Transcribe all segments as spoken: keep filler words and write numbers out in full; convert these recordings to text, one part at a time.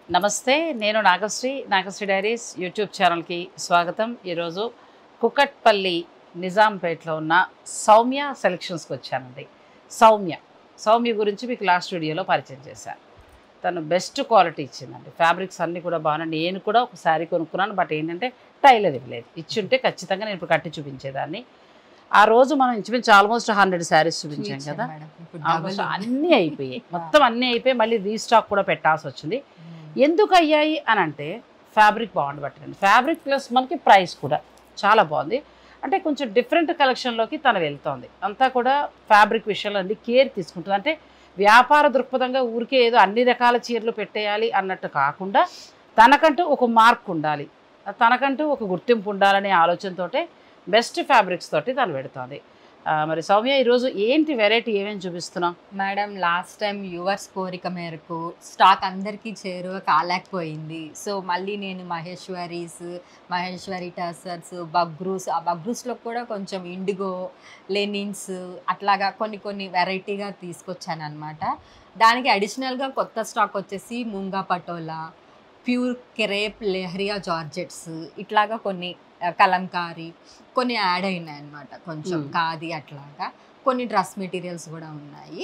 నమస్తే, నేను Nagasri Nagasri diaries YouTube ఛానల్కి స్వాగతం. ఈరోజు కుకట్పల్లి నిజాంపేటలో ఉన్న సౌమ్య సెలెక్షన్స్కి వచ్చానండి. సౌమ్య సౌమ్య గురించి మీకు లాస్ట్ వీడియోలో పరిచయం చేశాను. తను బెస్ట్ క్వాలిటీ ఇచ్చిందండి. ఫ్యాబ్రిక్స్ అన్నీ కూడా బాగున్నాయి. నేను కూడా ఒక శారీ కొనుక్కున్నాను, బట్ ఏంటంటే టైలర్ ఇవ్వలేదు. ఇచ్చుంటే ఖచ్చితంగా నేను ఇప్పుడు కట్టి చూపించేదాన్ని. ఆ రోజు మనం ఇంచుమించు ఆల్మోస్ట్ హండ్రెడ్ శారీస్ చూపించాం కదా, అన్నీ అయిపోయాయి, మొత్తం అన్నీ అయిపోయి మళ్ళీ రీస్టాక్ కూడా పెట్టాల్సి వచ్చింది. ఎందుకు అయ్యాయి అని అంటే ఫ్యాబ్రిక్ బాగుండి పట్టండి. ఫ్యాబ్రిక్ ప్లస్ మనకి ప్రైస్ కూడా చాలా బాగుంది. అంటే కొంచెం డిఫరెంట్ కలెక్షన్లోకి తను వెళ్తోంది. అంతా కూడా ఫ్యాబ్రిక్ విషయంలో అన్ని కేర్ తీసుకుంటుంది. అంటే వ్యాపార దృక్పథంగా ఊరికే ఏదో అన్ని రకాల చీరలు పెట్టేయాలి అన్నట్టు కాకుండా తనకంటూ ఒక మార్క్ ఉండాలి, తనకంటూ ఒక గుర్తింపు ఉండాలనే ఆలోచనతోటే బెస్ట్ ఫ్యాబ్రిక్స్ తోటి తను పెడుతుంది. మరి సౌమ్య ఈరోజు ఏంటి వెరైటీ ఏమేమి చూపిస్తున్నాం మేడం? లాస్ట్ టైం యువర్స్ కోరిక మేరకు స్టాక్ అందరికీ చేరువ కాలేకపోయింది. సో మళ్ళీ నేను మహేశ్వరీస్, మహేశ్వరి టసర్స్, బగ్రూస్, ఆ బగ్రూస్లో కూడా కొంచెం ఇండిగో, లెనిన్స్ అట్లాగా కొన్ని కొన్ని వెరైటీగా తీసుకొచ్చాను అనమాట. దానికి అడిషనల్గా కొత్త స్టాక్ వచ్చేసి ముంగా Patola, pure crepe, leheriya georgettes, ఇట్లాగా కొన్ని కలంకారీ కొన్ని యాడ్ అయినాయి అనమాట. కొంచెం ఖాదీ అట్లాగా కొన్ని డ్రెస్ మెటీరియల్స్ కూడా ఉన్నాయి.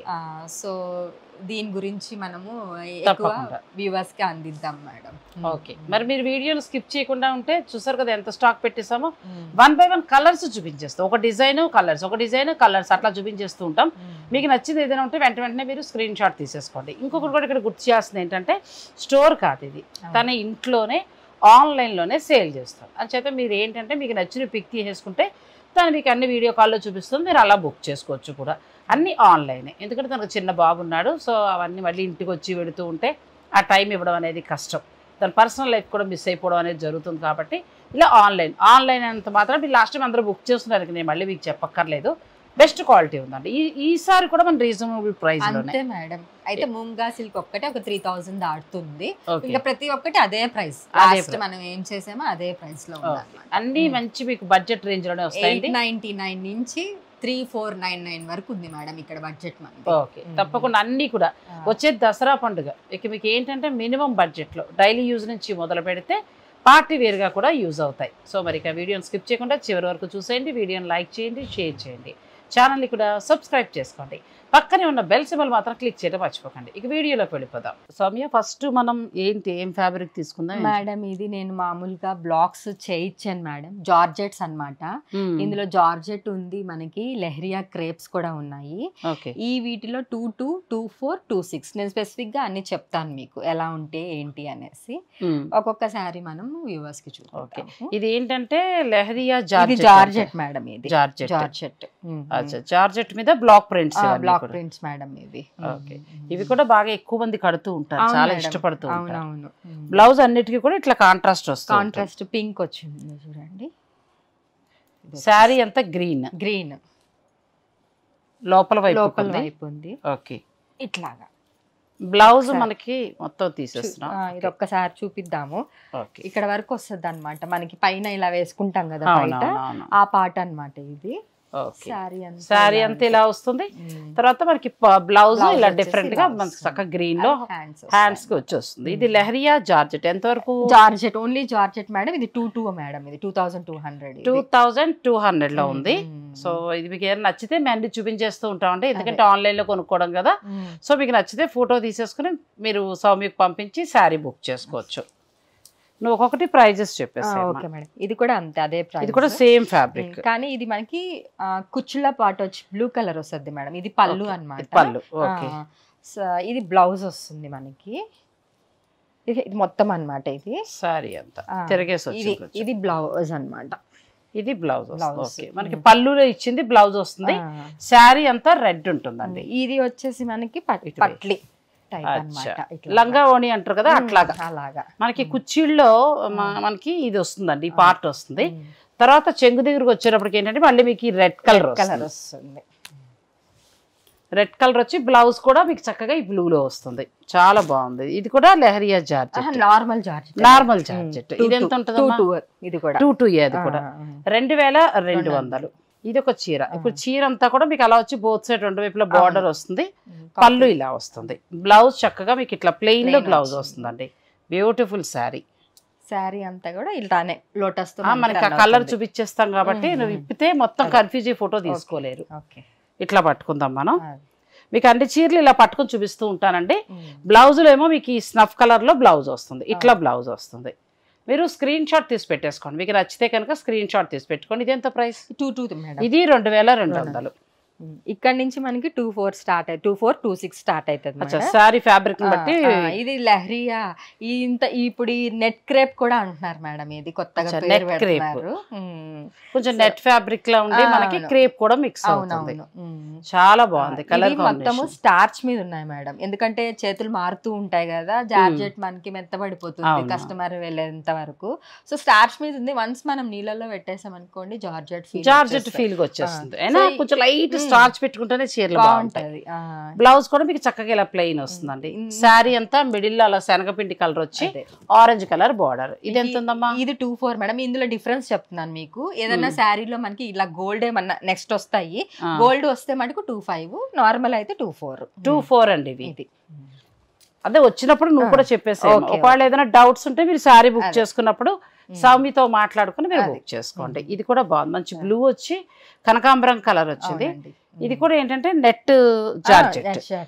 సో దీని గురించి మనము ఎక్కువ వ్యూవర్స్ కి అందిద్దాం మేడం. ఓకే, మరి మీరు వీడియోని స్కిప్ చేయకుండా ఉంటే చూసారు కదా ఎంత స్టాక్ పెట్టేసామో. వన్ బై వన్ కలర్స్ చూపించేస్తాం. ఒక డిజైన్ కలర్స్, ఒక డిజైన్ కలర్స్ అట్లా చూపించేస్తూ ఉంటాం. మీకు నచ్చింది ఏదైనా ఉంటే వెంట వెంటనే మీరు స్క్రీన్ షాట్ తీసేసుకోండి. ఇంకొకటి కూడా ఇక్కడ గుర్తు చేయాల్సింది ఏంటంటే స్టోర్ కాదు ఇది, తన ఇంట్లోనే ఆన్లైన్లోనే సేల్ చేస్తాం. అంచేత మీరు ఏంటంటే మీకు నచ్చిన పిక్ తీసేసుకుంటే తను మీకు అన్ని వీడియో కాల్లో చూపిస్తుంది. మీరు అలా బుక్ చేసుకోవచ్చు కూడా. అన్నీ ఆన్లైనే, ఎందుకంటే తనకు చిన్న బాబు ఉన్నాడు. సో అవన్నీ మళ్ళీ ఇంటికి వచ్చి పెడుతూ ఉంటే ఆ టైం ఇవ్వడం అనేది కష్టం. తన పర్సనల్ లైఫ్ కూడా మిస్ అయిపోవడం అనేది జరుగుతుంది. కాబట్టి ఇలా ఆన్లైన్ ఆన్లైన్ అంత మాత్రం మీరు లాస్ట్ టైం అందరూ బుక్ చేస్తున్నారు, నేను మళ్ళీ మీకు చెప్పక్కర్లేదు. బెస్ట్ క్వాలిటీ ఉందండి. ఈ ఈసారి కూడా మన రీజనబుల్ ప్రైస్ అంతే మేడం. అయితే ముంగా సిల్క్ ఒక్కటే ఒక త్రీ థౌసండ్ దాటుతుంది. ఇంకా ప్రతి ఒక్కటి అదే ప్రైస్. లాస్ట్ మనం ఏం చేసామో అదే ప్రైస్ లో ఉంది. అన్ని మంచి మీకు బడ్జెట్ రేంజ్ లోనే వస్తాయి. ఎయిట్ నైన్టీ నైన్ నుంచి త్రీ ఫోర్ నైన్ నైన్ వరకు ఉంది మేడం ఇక్కడ బడ్జెట్ మనకి. ఓకే, తప్పకుండా అన్ని కూడా వచ్చే దసరా పండుగ ఇక మీకు ఏంటంటే మినిమం బడ్జెట్ లో డైలీ యూజ్ నుంచి మొదలు పెడితే పార్టీ వేర్గా కూడా యూజ్ అవుతాయి. సో మరి ఇక వీడియోని స్కిప్ చేయకుండా చివరి వరకు చూసేయండి. వీడియోని లైక్ చేయండి, షేర్ చేయండి, ఛానల్ని కూడా సబ్స్క్రైబ్ చేసుకోండి. పక్కనే ఉన్న బెల్ సింబల్ మాత్రం క్లిక్ చేయడం మర్చిపోకండి. ఇక వీడియోలోకి వెళ్ళిపోదాం. సౌమ్య, ఫస్ట్ మనం ఏంటి ఏం ఫ్యాబ్రిక్ తీసుకుందాం మేడం? ఇది నేను మామూలుగా బ్లాక్స్ చేయించాను మేడం. జార్జెట్స్ అన్నమాట. ఇందులో జార్జెట్ ఉంది, మనకి లెహరియా క్రేప్స్ కూడా ఉన్నాయి. ఈ వీటిలో two two two four two six నేను స్పెసిఫిక్ గా అన్ని చెప్తాను మీకు ఎలా ఉంటే ఏంటి అనేసి. ఒక్కొక్క సారీ మనం వ్యూవర్స్ కి చూద్దాం. ఇది ఏంటంటే లెహరియా జార్జెట్ మేడం. ఇది జార్జెట్ జార్జెట్ జార్జెట్ మీద block prints block prints madam ఇవి. ఓకే, ఇవి కూడా బాగా ఎక్కువ మంది కడుతూ ఉంటారు, చాలా ఇష్టపడుతూ ఉంటారు. బ్లౌజ్ అన్నిటికీ కూడా ఇట్లా కాంట్రాస్ట్ వస్తుంది. కాంట్రాస్ట్ పింక్ వచ్చింది చూడండి. శారీ అంతా గ్రీన్ గ్రీన్ లోపల వైపు లోపల వైపు ఉంది. ఓకే, ఇట్లాగా బ్లౌజ్ మనకి మొత్తం తీసేస్తున్నాం. ఇది ఒక్కసారి చూపిద్దాము. ఇక్కడ వరకు వస్తుంది అనమాట. మనకి పైన ఇలా వేసుకుంటాం కదా బయట, ఆ పార్ట్ అనమాట ఇది. శారీ అంతా ఇలా వస్తుంది. తర్వాత మనకి బ్లౌజ్ ఇలా డిఫరెంట్ గా మనకి చక్కగా గ్రీన్ లో హ్యాండ్స్ కి వచ్చి వస్తుంది. ఇది లెహరియా జార్జెట్. ఎంత వరకు? Georgette, only georgette madam. ఇది టూ టూ మేడం. ఇది two thousand two hundred two thousand two hundred లో ఉంది. సో ఇది మీకు ఏమైనా నచ్చితే మేము చూపించేస్తూ ఉంటామండి, ఎందుకంటే ఆన్లైన్ లో కొనుక్కోవడం కదా. సో మీకు నచ్చితే ఫోటో తీసేసుకుని మీరు సౌమ్యకు పంపించి శారీ బుక్ చేసుకోవచ్చు. నువ్వు ఒక్కొక్కటి ప్రైజెస్ చెప్పేసి. ఓకే మేడం, ఇది కూడా అంతే, అదే ప్రైస్. ఇది కూడా సేమ్ ఫ్యాబ్రిక్, కానీ ఇది మనకి కుచ్చుల పార్ట్ వచ్చి బ్లూ కలర్ వస్తుంది మేడం. ఇది పళ్ళు అన్నమాట. పళ్ళు. ఓకే, ఇది బ్లౌజ్ వస్తుంది మనకి. ఇది మొత్తం అన్నమాట. ఇది సారీ అంతా తిరిగేసి వచ్చింది. ఇది బ్లౌజ్ అన్నమాట. ఇది బ్లౌజ్. ఓకే, మనకి పళ్ళులో ఇచ్చింది బ్లౌజ్ వస్తుంది. శారీ అంతా రెడ్ ఉంటుందండి. ఇది వచ్చేసి మనకి పట్లి లంగా ఓణి అంటారు కదా, అట్లాగా. అలాగా మనకి కుర్చీల్లో మనకి ఇది వస్తుందండి, ఈ పార్ట్ వస్తుంది. తర్వాత చెంగు దగ్గరకు వచ్చేటప్పటికి ఏంటంటే మళ్ళీ మీకు రెడ్ కలర్ కలర్ వస్తుంది. రెడ్ కలర్ వచ్చి బ్లౌజ్ కూడా మీకు చక్కగా ఈ బ్లూ లో వస్తుంది. చాలా బాగుంది. ఇది కూడా leheriya georgette, normal georgette. Normal georgette. ఇది ఎంత ఉంటుంది? ఇది కూడా టూ టూ అది కూడా రెండు వేల రెండు వందలు. ఇది ఒక చీర. ఇప్పుడు చీర అంతా కూడా మీకు అలా వచ్చి బోత్ సైడ్ రెండు వైపులా బార్డర్ వస్తుంది, పళ్ళు ఇలా వస్తుంది, బ్లౌజ్ చక్కగా మీకు ఇట్లా ప్లెయిన్ లో బ్లౌజ్ వస్తుందండి. బ్యూటిఫుల్ శారీ. శారీ అంతా కూడా ఇలానే లోటస్ తో మనకి ఆ కలర్ చూపించేస్తాం కాబట్టి నువ్వు ఇప్పితే మొత్తం కన్ఫ్యూజ్ ఫోటో తీసుకోలేరు. ఇట్లా పట్టుకుందాం మనం. మీకు అన్ని చీరలు ఇలా పట్టుకొని చూపిస్తూ ఉంటానండి. బ్లౌజులు ఏమో మీకు ఈ స్నఫ్ కలర్ లో బ్లౌజ్ వస్తుంది, ఇట్లా బ్లౌజ్ వస్తుంది. మీరు స్క్రీన్ షాట్ తీసి పెట్టేసుకోండి. మీకు నచ్చితే కనుక స్క్రీన్ షాట్ తీసి పెట్టుకోండి. ఇది ఎంత ప్రైస్? టూ టూ ఇది రెండు వేల రెండు వందలు. ఇక్కడ నుంచి మనకి టూ ఫోర్ స్టార్ట్ అయ్యి two four two six start అవుతుంది సారీ ఫ్యాబ్రిక్ బట్టి. ఇది లహరియా ఇంత ఇప్పుడు ఈ నెట్ క్రేప్ కూడా అంటున్నారు మేడం. ఇది కొత్తగా నెట్ క్రేప్, కొంచెం నెట్ ఫ్యాబ్రిక్ లా ఉండి మనకి క్రేప్ కూడా మిక్స్ అవుతుంది. చాలా బాగుంది కలర్. మొత్తము స్టార్చ్ మీద ఉన్నాయి మేడం, ఎందుకంటే చేతులు మారుతూ ఉంటాయి కదా, జార్జెట్ మనకి మెత్తబడిపోతుంది కస్టమర్ వెళ్ళేంత వరకు. సో స్టార్చ్ మీద ఉంది. వన్స్ మనం నీళ్ళలో పెట్టేసాం అనుకోండి జార్జెట్ ఫీల్ జార్జెట్ ఫీల్ వచ్చేస్తుంది. అయినా కొంచెం లైట్ స్టార్చ్ పెట్టుకుంటేనే చీరలు బాగుంటాయి. బ్లౌజ్ కూడా మీకు చక్కగా ఇలా ప్లెయిన్ వస్తుందండి. శారీ అంతా మిడిల్ లో అలా శనగపిండి కలర్ వచ్చి ఆరెంజ్ కలర్ బార్డర్. ఇది ఎంత ఉందమ్మా? ఇది టూ ఫోర్ మేడం. ఇందులో డిఫరెన్స్ చెప్తున్నాను మీకు. ఏదైనా శారీలో మనకి ఇలా గోల్డ్ ఏమన్నా నెక్స్ట్ వస్తాయి, గోల్డ్ వస్తే మనకు టూ ఫైవ్, నార్మల్ అయితే టూ ఫోర్. టూ ఫోర్ అండి ఇవి. ఇది అదే వచ్చినప్పుడు నువ్వు కూడా చెప్పేసి ఒకవేళ ఏదైనా డౌట్స్ ఉంటే మీరు శారీ బుక్ చేసుకున్నప్పుడు సౌమితో మాట్లాడుకుని మీరు బుక్ చేసుకోండి. ఇది కూడా బాగుంది, మంచి బ్లూ వచ్చి కనకాంబరం కలర్ వచ్చింది. ఇది కూడా ఏంటంటే నెట్ జార్జెట్.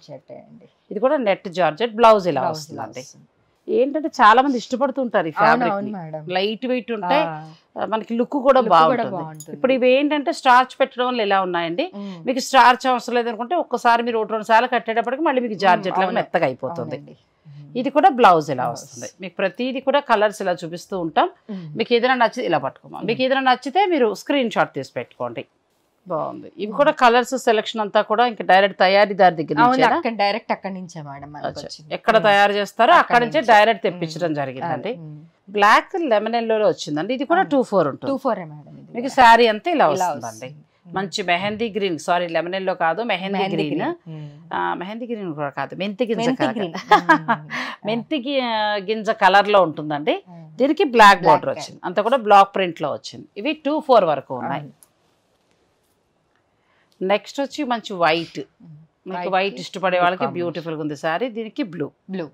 ఇది కూడా నెట్ జార్జెట్. బ్లౌజ్ ఇలా వస్తుందండి. ఏంటంటే చాలా మంది ఇష్టపడుతుంటారు ఈ ఫ్యాబ్రిక్, లైట్ వెయిట్ ఉంటాయి, మనకి లుక్ కూడా బాగుంటుంది. ఇప్పుడు ఇవి ఏంటంటే స్టార్చ్ పెట్టడం వల్ల ఎలా ఉన్నాయండి, మీకు స్టార్చ్ అవసరం లేదనుకుంటే ఒక్కసారి మీరు ఒకటి రెండు సార్లు కట్టేటప్పటికి మళ్ళీ మీకు జార్జెట్ లాగా మెత్తగా అయిపోతుంది. ఇది కూడా బ్లౌజ్ ఇలా వస్తుంది. మీకు ప్రతిదీ కూడా కలర్స్ ఇలా చూపిస్తూ ఉంటాం. మీకు ఏదైనా నచ్చితే ఇలా పట్టుకోమా, మీకు ఏదైనా నచ్చితే మీరు స్క్రీన్ షాట్ తీసి పెట్టుకోండి. బాగుంది. ఇవి కూడా కలర్స్ సెలెక్షన్ అంతా కూడా ఇంకా డైరెక్ట్ తయారీదారి దగ్గర డైరెక్ట్ అక్కడి నుంచే మేడం. ఎక్కడ తయారు చేస్తారో అక్కడ నుంచే డైరెక్ట్ తెప్పించడం జరిగిందండి. బ్లాక్ లెమన్ ఎల్లో లో వచ్చిందండి. ఇది కూడా టూ ఫోర్ ఉంటుంది. టూ ఫోర్ మీకు శారీ అంతా ఇలా వస్తుందండి. మంచి మెహందీ గ్రీన్, సారీ లెమన్ ఎల్లో కాదు, మెహందీ గ్రీన్. మెహందీ గ్రీన్ కూడా కాదు, మెంతి గింజ మెంతి గింజ కలర్ లో ఉంటుందండి. దీనికి బ్లాక్ బార్డర్ వచ్చింది, అంతా కూడా బ్లాక్ ప్రింట్ లో వచ్చింది. ఇవి టూ ఫోర్ వరకు ఉన్నాయి. నెక్స్ట్ వచ్చి మంచి వైట్, మీకు వైట్ ఇష్టపడే వాళ్ళకి బ్యూటిఫుల్ గా ఉంది శారీ. దీనికి బ్లూ బ్లూ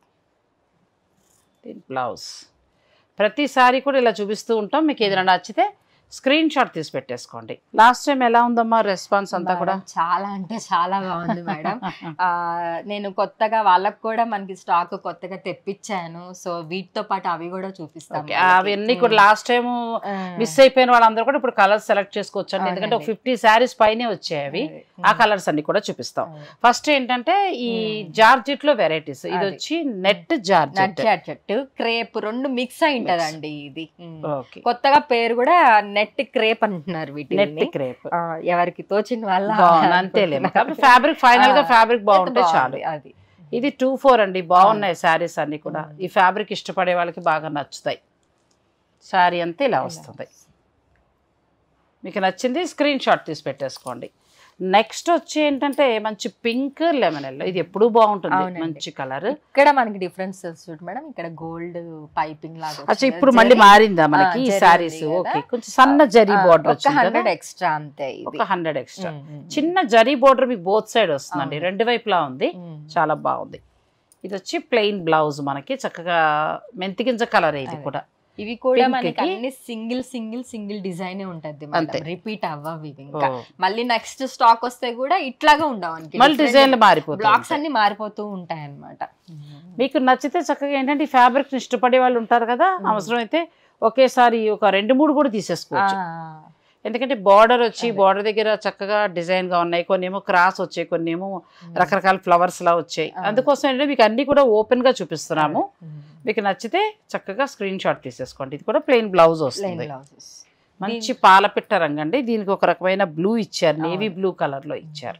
దీని బ్లౌజ్. ప్రతి సారీ కూడా ఇలా చూపిస్తూ ఉంటాం. మీకు ఏదైనా నచ్చితే స్క్రీన్ షాట్ తీసి పెట్టేసుకోండి. లాస్ట్ టైం ఎలా ఉందమ్మా రెస్పాన్స్ అంతా కూడా? చాలా అంటే చాలా బాగుంది మేడం. నేను కొత్తగా వాళ్ళకు కూడా మనకి స్టాక్ కొత్తగా తెప్పించాను. సో వీటితో పాటు అవి కూడా చూపిస్తాను. అవన్నీ కూడా లాస్ట్ టైం మిస్ అయిపోయిన వాళ్ళందరూ కూడా ఇప్పుడు కలర్స్ సెలెక్ట్ చేసుకోవచ్చు అండి, ఎందుకంటే ఒక ఫిఫ్టీ శారీస్ పైనే వచ్చాయి అవి. ఆ కలర్స్ అన్ని కూడా చూపిస్తాం. ఫస్ట్ ఏంటంటే ఈ జార్జెట్ లో వెరైటీస్. ఇది వచ్చి నెట్ జార్జెట్, జార్జెట్ క్రేప్ రెండు మిక్స్ అయి ఉంటదండి. ఇది కొత్తగా పేరు కూడా నెట్ క్రేప్ అంటున్నారు. వీటి నెట్ క్రేప్ ఎవరికి తోచిన వాళ్ళ అంతేలే. ఫ్యాబ్రిక్ ఫైనల్ గా ఫ్యాబ్రిక్ బాగుంటే చాలు. అది ఇది టూ ఫోర్ అండి. బాగున్నాయి శారీస్ అన్ని కూడా. ఈ ఫ్యాబ్రిక్ ఇష్టపడే వాళ్ళకి బాగా నచ్చుతాయి. శారీ అంతా ఇలా వస్తుంది. మీకు నచ్చింది స్క్రీన్ షాట్ తీసి పెట్టేసుకోండి. నెక్స్ట్ వచ్చి ఏంటంటే మంచి పింక్ లెమన్ ఎల్లో. ఇది ఎప్పుడు బాగుంటుంది, మంచి కలర్. ఇక్కడ మనకి డిఫరెన్స్ చూడండి మేడం, ఇక్కడ గోల్డ్ పైపింగ్ లాగా. అచ్చా ఇప్పుడు మళ్ళీ మారిందా మనకి ఈ సారీస్? ఓకే, కొంచెం సన్న జరీ బోర్డర్ వచ్చింది, హండ్రెడ్ ఎక్స్ట్రా అంతే. ఒక హండ్రెడ్ ఎక్స్ట్రా చిన్న జరీ బోర్డర్ మీకు బోత్ సైడ్ వస్తుందండి, రెండు వైపులా ఉంది. చాలా బాగుంది. ఇది వచ్చి ప్లెయిన్ బ్లౌజ్, మనకి చక్కగా మెంతి గింజ కలర్. ఇది కూడా ఇవి కూడా మనకి అన్ని సింగిల్ సింగిల్ సింగిల్ డిజైన్ ఉంటది, రిపీట్ అవ్వవి. ఇంకా మళ్ళీ నెక్స్ట్ స్టాక్ వస్తే కూడా ఇట్లాగా ఉండవు, మళ్ళీ డిజైన్లు మారిపోతాయి, బ్లాక్స్ అన్ని మారిపోతూ ఉంటాయి అన్నమాట. మీకు నచ్చితే చక్కగా ఏంటంటే ఈ ఫ్యాబ్రిక్ ఇష్టపడే వాళ్ళు ఉంటారు కదా, అవసరం అయితే ఒకేసారి ఒక రెండు మూడు కూడా తీసేసుకోవచ్చు. ఎందుకంటే బార్డర్ వచ్చి బార్డర్ దగ్గర చక్కగా డిజైన్ గా ఉన్నాయి, కొన్ని ఏమో క్రాస్ వచ్చాయి, కొన్ని ఏమో రకరకాల ఫ్లవర్స్ లా వచ్చాయి. అందుకోసం ఏంటంటే మీకు అన్ని కూడా ఓపెన్ గా చూపిస్తున్నాము. మీకు నచ్చితే చక్కగా స్క్రీన్ షాట్ తీసేసుకోండి. ఇది కూడా ప్లెయిన్ బ్లౌజ్ వస్తుంది, మంచి పాలపిట్ట రంగు అండి. దీనికి ఒక రకమైన బ్లూ ఇచ్చారు, నేవీ బ్లూ కలర్ లో ఇచ్చారు.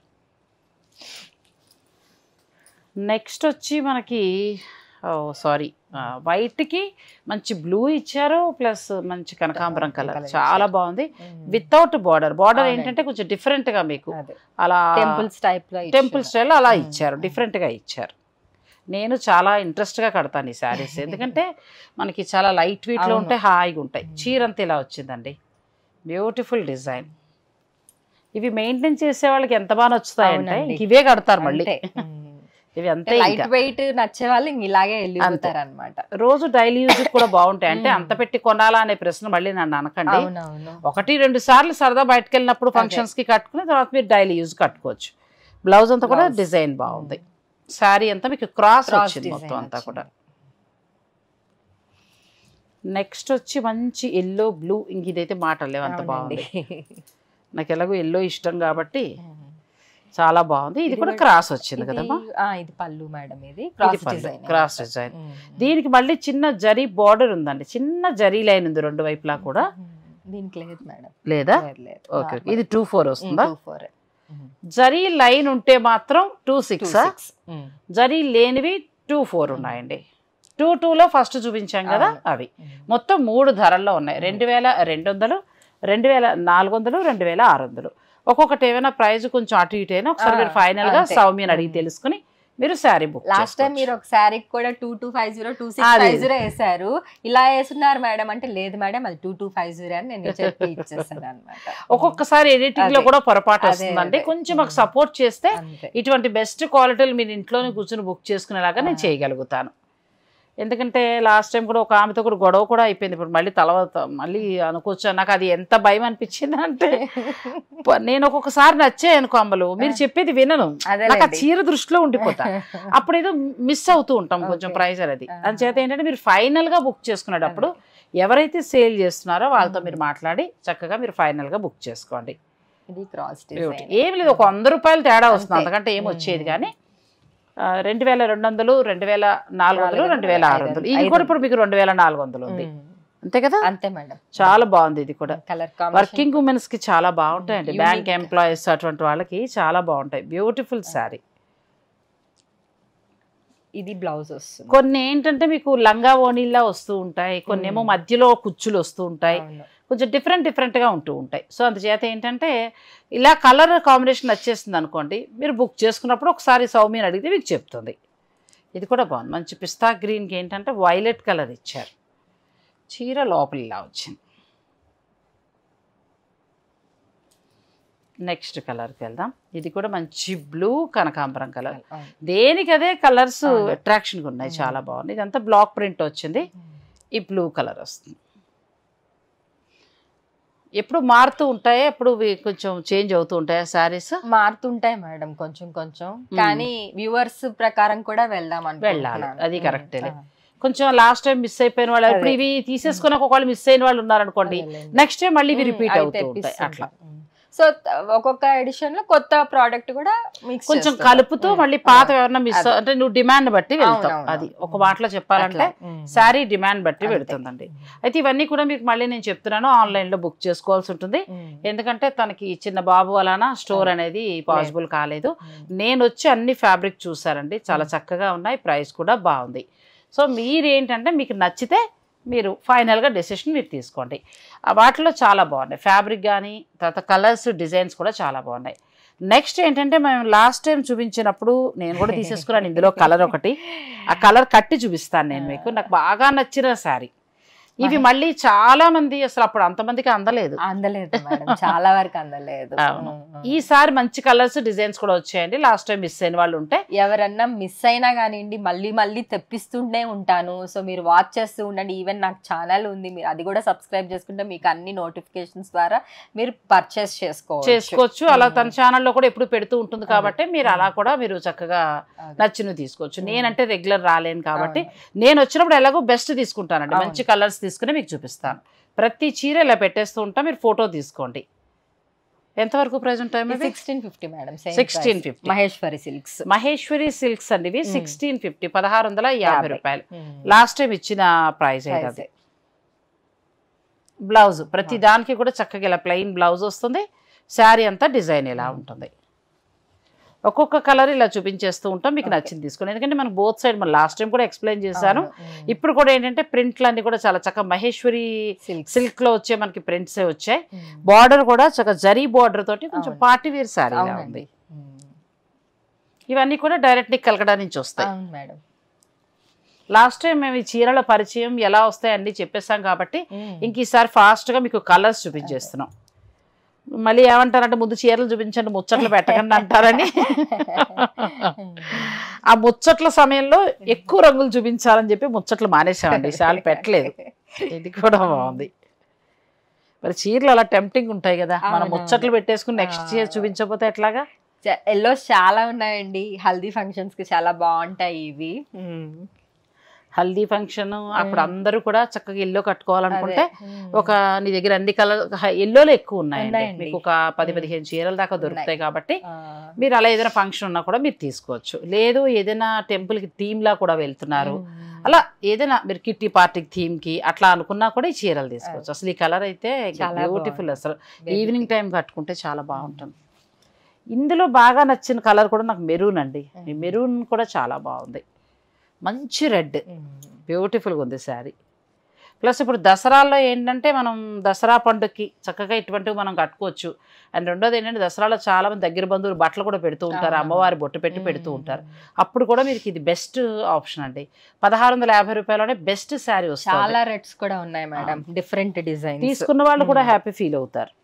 నెక్స్ట్ వచ్చి మనకి సారీ వైట్ కి మంచి బ్లూ ఇచ్చారు, ప్లస్ మంచి కనకాంబరం కలర్. చాలా బాగుంది. Without border. బార్డర్ ఏంటంటే కొంచెం డిఫరెంట్ గా మీకు అలా టెంపుల్స్ టైప్ లో టెంపుల్ స్టైల్ అలా ఇచ్చారు, డిఫరెంట్ గా ఇచ్చారు. నేను చాలా ఇంట్రెస్ట్ గా కడతాను ఈ శారీస్, ఎందుకంటే మనకి చాలా లైట్ వెయిట్ లో ఉంటాయి, హాయిగా ఉంటాయి. చీర అంతా ఇలా వచ్చిందండి, బ్యూటిఫుల్ డిజైన్. ఇవి మెయింటైన్ చేసే వాళ్ళకి ఎంత బాగా నచ్చుతాయంటే ఇవే కడతారు మళ్ళీ. ఇవి అంతే లైట్ వెయిట్ నచ్చే వాళ్ళు ఇంక ఇలాగే వెళ్ళిపోతారు అనమాట. రోజు డైలీ యూజ్ కూడా బాగుంటాయి. అంటే అంత పెట్టి కొనాలా అనే ప్రశ్న మళ్ళీ నన్ను అనకండి. ఒకటి రెండు సార్లు సరదా బయటకు వెళ్ళినప్పుడు ఫంక్షన్స్ కి కట్టుకుని తర్వాత మీరు డైలీ యూజ్ కట్టుకోవచ్చు. బ్లౌజ్ అంతా కూడా డిజైన్ బాగుంది. శారీ అంతా మీకు క్రాస్ వచ్చింది మొత్తం అంతా కూడా. నెక్స్ట్ వచ్చి మంచి ఎల్లో బ్లూ, ఇంక ఇదైతే మాటలేవు అంత బాగుంది. నాకు ఎలాగో ఎల్లో ఇష్టం కాబట్టి చాలా బాగుంది. ఇది కూడా క్రాస్ వచ్చింది కదమ్మా. ఇది పళ్ళు మేడం, ఇది క్రాస్ డిజైన్. దీనికి మళ్ళీ చిన్న జరీ బార్డర్ ఉందండి, చిన్న జరీ లైన్ ఉంది రెండు వైపులా కూడా. దీనికి లేదు మేడం. లేదా? ఓకే, ఇది టూ ఫోర్ వస్తుందా? జరీ లైన్ ఉంటే మాత్రం టూ సిక్స్, జరీ లేనివి టూ ఫోర్ ఉన్నాయండి. టూ టూలో ఫస్ట్ చూపించాం కదా అవి. మొత్తం మూడు ధరల్లో ఉన్నాయి. రెండు వేల రెండు వందలు రెండు వేల నాలుగు వందలు రెండు వేల ఆరు వందలు ఒక్కొక్కటి. ఏమైనా ప్రైస్ కొంచెం అటు ఇటు అయినా ఒకసారి మీరు ఫైనల్ గా సౌమ్యని అడిగి తెలుసుకుని మీరు శారీ బుక్. లాస్ట్ టైం మీరు ఒక శారీ కూడా two two five zero two six five zero వేసారు. ఇలా వేస్తున్నారు మేడం అంటే లేదు మేడం అది టూ టూ ఫైవ్ జీరో అని నేను చెప్పి ఇచ్చేస్తాను అనమాట. ఒక్కొక్కసారి ఎడిటింగ్ లో కూడా పొరపాటు వస్తుందండి. కొంచెం మాకు సపోర్ట్ చేస్తే ఇటువంటి బెస్ట్ క్వాలిటీలు మీరు ఇంట్లోనే కూర్చొని బుక్ చేసుకునేలాగా నేను చేయగలుగుతాను. ఎందుకంటే లాస్ట్ టైం కూడా ఒక ఆమెతో కూడా గొడవ కూడా అయిపోయింది. ఇప్పుడు మళ్ళీ తర్వాత మళ్ళీ అనుకోవచ్చు. నాకు అది ఎంత భయం అనిపించింది అంటే, నేను ఒక్కొక్కసారి నచ్చాయి అనుకో అమ్మలు, మీరు చెప్పేది వినను, నాకు ఆ చీర దృష్టిలో ఉండిపోతా. అప్పుడు ఏదో మిస్ అవుతూ ఉంటాం కొంచెం ప్రైజ్ అనేది. అందుచేత ఏంటంటే మీరు ఫైనల్ గా బుక్ చేసుకునేటప్పుడు ఎవరైతే సేల్ చేస్తున్నారో వాళ్ళతో మీరు మాట్లాడి చక్కగా మీరు ఫైనల్ గా బుక్ చేసుకోండి. ఏమి లేదు, ఒక వంద రూపాయలు తేడా వస్తుంది, అంతకంటే ఏం వచ్చేది. కానీ రెండు వేల రెండు వందలు రెండు వేల నాలుగు వందలు రెండు వేల ఆరు వందలు ఇది కూడా ఇప్పుడు మీకు రెండు వేల నాలుగు వందలు ఉంది. అంతే కదా? అంతే మేడం. చాలా బాగుంది. ఇది కూడా వర్కింగ్ ఉమెన్స్ కి చాలా బాగుంటాయండి. బ్యాంక్ ఎంప్లాయీస్ అటువంటి వాళ్ళకి చాలా బాగుంటాయి. బ్యూటిఫుల్ శారీ. ఇది బ్లౌజ్ వస్తుంది. కొన్ని ఏంటంటే మీకు లంగా ఓణీల్లా వస్తూ ఉంటాయి, కొన్ని ఏమో మధ్యలో కుచ్చులు వస్తూ ఉంటాయి, కొంచెం డిఫరెంట్ డిఫరెంట్గా ఉంటూ ఉంటాయి. సో అందుచేత ఏంటంటే ఇలా కలర్ కాంబినేషన్ వచ్చేస్తుంది అనుకోండి, మీరు బుక్ చేసుకున్నప్పుడు ఒకసారి సౌమ్యని అడిగితే మీకు చెప్తుంది. ఇది కూడా బాగుంది. మంచి పిస్తా గ్రీన్కి ఏంటంటే వైలెట్ కలర్ ఇచ్చారు. చీర లోపల ఇలా వచ్చింది. నెక్స్ట్ కలర్కి వెళ్దాం. ఇది కూడా మంచి బ్లూ కనకాంబరం కలర్. దేనికి అదే కలర్స్ అట్రాక్షన్గా ఉన్నాయి, చాలా బాగుంది. ఇదంతా బ్లాక్ ప్రింట్ వచ్చింది. ఈ బ్లూ కలర్ వస్తుంది. ఎప్పుడు మారుతూ ఉంటాయా? ఎప్పుడు కొంచెం చేంజ్ అవుతూ ఉంటాయా శారీస్? మారుతుంటాయి మేడం కొంచెం కొంచెం, కానీ వ్యూవర్స్ ప్రకారం కూడా వెళ్దాం అని వెళ్ళాలి. అది కరెక్టే. కొంచెం లాస్ట్ టైం మిస్ అయిపోయిన వాళ్ళు ఇప్పుడు ఇవి తీసేసుకుని ఒకవేళ మిస్ అయిన వాళ్ళు ఉన్నారనుకోండి, నెక్స్ట్ టైం మళ్ళీ ఇవి రిపీట్ అవుతూ ఉంటాయి అట్లా. సో ఒక్కొక్క ఎడిషన్ లో కొత్త ప్రోడక్ట్ కూడా కొంచెం కలుపుతూ మళ్ళీ పాత ఎవరన్నా మిస్ అంటే నువ్వు డిమాండ్ బట్టి వెళ్తావు. అది ఒక మాటలో చెప్పాలంటే శారీ డిమాండ్ బట్టి వెళుతుందండి. అయితే ఇవన్నీ కూడా మీకు మళ్ళీ నేను చెప్తున్నాను ఆన్లైన్ లో బుక్ చేసుకోవాల్సి ఉంటుంది. ఎందుకంటే తనకి చిన్న బాబు వలన స్టోర్ అనేది పాసిబుల్ కాలేదు. నేను వచ్చి అన్ని ఫ్యాబ్రిక్ చూసారండి, చాలా చక్కగా ఉన్నాయి, ప్రైస్ కూడా బాగుంది. సో మీరేంటంటే మీకు నచ్చితే మీరు ఫైనల్గా డెసిషన్ మీరు తీసుకోండి. వాటిలో చాలా బాగున్నాయి ఫ్యాబ్రిక్ కానీ, తర్వాత కలర్స్ డిజైన్స్ కూడా చాలా బాగున్నాయి. నెక్స్ట్ ఏంటంటే మేము లాస్ట్ టైం చూపించినప్పుడు నేను కూడా తీసేసుకున్నాను ఇందులో కలర్ ఒకటి. ఆ కలర్ కట్టి చూపిస్తాను నేను మీకు. నాకు బాగా నచ్చిన శారీ ఇవి. మళ్ళీ చాలా మంది అసలు అప్పుడు అంతమందికి అందలేదు అందలేదు చాలా వరకు అందలేదు. ఈసారి మంచి కలర్స్ డిజైన్స్ కూడా వచ్చాయండి. లాస్ట్ టైం మిస్ అయిన వాళ్ళు ఉంటే ఎవరన్నా మిస్ అయినా కానివ్వండి మళ్ళీ మళ్ళీ తెప్పిస్తుంటే ఉంటాను. సో మీరు వాచ్ చేస్తూ ఉండండి. ఈవెన్ నాకు ఛానల్ ఉంది, మీరు అది కూడా సబ్స్క్రైబ్ చేసుకుంటే మీకు అన్ని నోటిఫికేషన్స్ ద్వారా మీరు పర్చేస్ చేసుకోవచ్చు చేసుకోవచ్చు అలా తన ఛానల్లో కూడా ఎప్పుడు పెడుతూ ఉంటుంది కాబట్టి మీరు అలా కూడా మీరు చక్కగా నచ్చినవి తీసుకోవచ్చు. నేనంటే రెగ్యులర్ రాలేను కాబట్టి నేను వచ్చినప్పుడు ఎలాగో బెస్ట్ తీసుకుంటానండి. మంచి కలర్స్ తీసుకుని మీకు చూపిస్తాను. ప్రతి చీర ఇలా పెట్టేస్తూ ఉంటా, మీరు ఫోటో తీసుకోండి. ఎంతవరకు ప్రైస్ ఉంటాయి? Sixteen fifty madam. Sixteen fifty Maheshwari silks. Maheshwari silks అండి ఇవి. సిక్స్టీన్ ఫిఫ్టీ పదహారు వందల యాభై రూపాయలు లాస్ట్ టైం ఇచ్చిన ప్రైస్ అయితే అది. బ్లౌజ్ ప్రతి దానికి కూడా చక్కగా ఇలా ప్లెయిన్ బ్లౌజ్ వస్తుంది. శారీ అంతా డిజైన్ ఇలా ఉంటుంది. ఒక్కొక్క కలర్ ఇలా చూపించేస్తూ ఉంటాం, మీకు నచ్చింది తీసుకోండి. ఎందుకంటే మనకు బోత్ సైడ్ మనం లాస్ట్ టైం కూడా ఎక్స్ప్లెయిన్ చేశాను. ఇప్పుడు కూడా ఏంటంటే ప్రింట్లు అన్ని కూడా చాలా చక్కగా మహేశ్వరి సిల్క్ లో వచ్చే మనకి ప్రింట్స్ వచ్చాయి. బార్డర్ కూడా చక్కగా జరీ బార్డర్ తోటి కొంచెం పార్టీ వేర్ శారీ ఉంది. ఇవన్నీ కూడా డైరెక్ట్ కలకడా నుంచి వస్తాయి మేడం. లాస్ట్ టైం మేము ఈ చీరల పరిచయం ఎలా వస్తాయి అన్ని చెప్పేస్తాం కాబట్టి ఇంక ఈసారి ఫాస్ట్ గా మీకు కలర్స్ చూపించేస్తున్నాం. మళ్ళీ ఏమంటారంటే ముందు చీరలు చూపించండి ముచ్చట్లు పెట్టకండి అంటారని ఆ ముచ్చట్ల సమయంలో ఎక్కువ రంగులు చూపించాలని చెప్పి ముచ్చట్లు మానేసామండి ఈసారి పెట్టలేదు. ఇది కూడా బాగుంది. మరి చీరలు అలా టెంప్టింగ్ ఉంటాయి కదా, మనం ముచ్చట్లు పెట్టేసుకుని నెక్స్ట్ చీర చూపించకపోతే ఎట్లాగా. ఎల్లో చాలా ఉన్నాయండి, హల్దీ ఫంక్షన్స్ కి చాలా బాగుంటాయి ఇవి. హల్దీ ఫంక్షన్ అప్పుడు అందరూ కూడా చక్కగా ఎల్లో కట్టుకోవాలనుకుంటే ఒక నీ దగ్గర అన్ని కలర్ ఎల్లోలో ఎక్కువ ఉన్నాయండి, మీకు ఒక పది పదిహేను చీరల దాకా దొరుకుతాయి కాబట్టి మీరు అలా ఏదైనా ఫంక్షన్ ఉన్నా కూడా మీరు తీసుకోవచ్చు. లేదు ఏదైనా టెంపుల్ కి థీమ్ లా కూడా వెళ్తున్నారు, అలా ఏదైనా మీరు కిట్టి పార్టీకి థీమ్ కి అట్లా అనుకున్నా కూడా ఈ చీరలు తీసుకోవచ్చు. అసలు ఈ కలర్ అయితే బ్యూటిఫుల్, అసలు ఈవినింగ్ టైం కట్టుకుంటే చాలా బాగుంటుంది. ఇందులో బాగా నచ్చిన కలర్ కూడా నాకు మెరూన్ అండి, ఈ మెరూన్ కూడా చాలా బాగుంది, మంచి రెడ్, బ్యూటిఫుల్గా ఉంది శారీ. ప్లస్ ఇప్పుడు దసరాల్లో ఏంటంటే మనం దసరా పండుగకి చక్కగా ఇటువంటివి మనం కట్టుకోవచ్చు. అండ్ రెండోది ఏంటంటే దసరాలో చాలా మంది దగ్గర బంధువులు బట్టలు కూడా పెడుతూ ఉంటారు, అమ్మవారి బొట్టు పెట్టి పెడుతూ ఉంటారు. అప్పుడు కూడా మీకు ఇది బెస్ట్ ఆప్షన్ అండి. పదహారు వందల యాభై రూపాయలనే బెస్ట్ శారీ వస్తుంది. చాలా రెడ్స్ కూడా ఉన్నాయి మేడం, డిఫరెంట్ డిజైన్. తీసుకున్న వాళ్ళు కూడా హ్యాపీ ఫీల్ అవుతారు.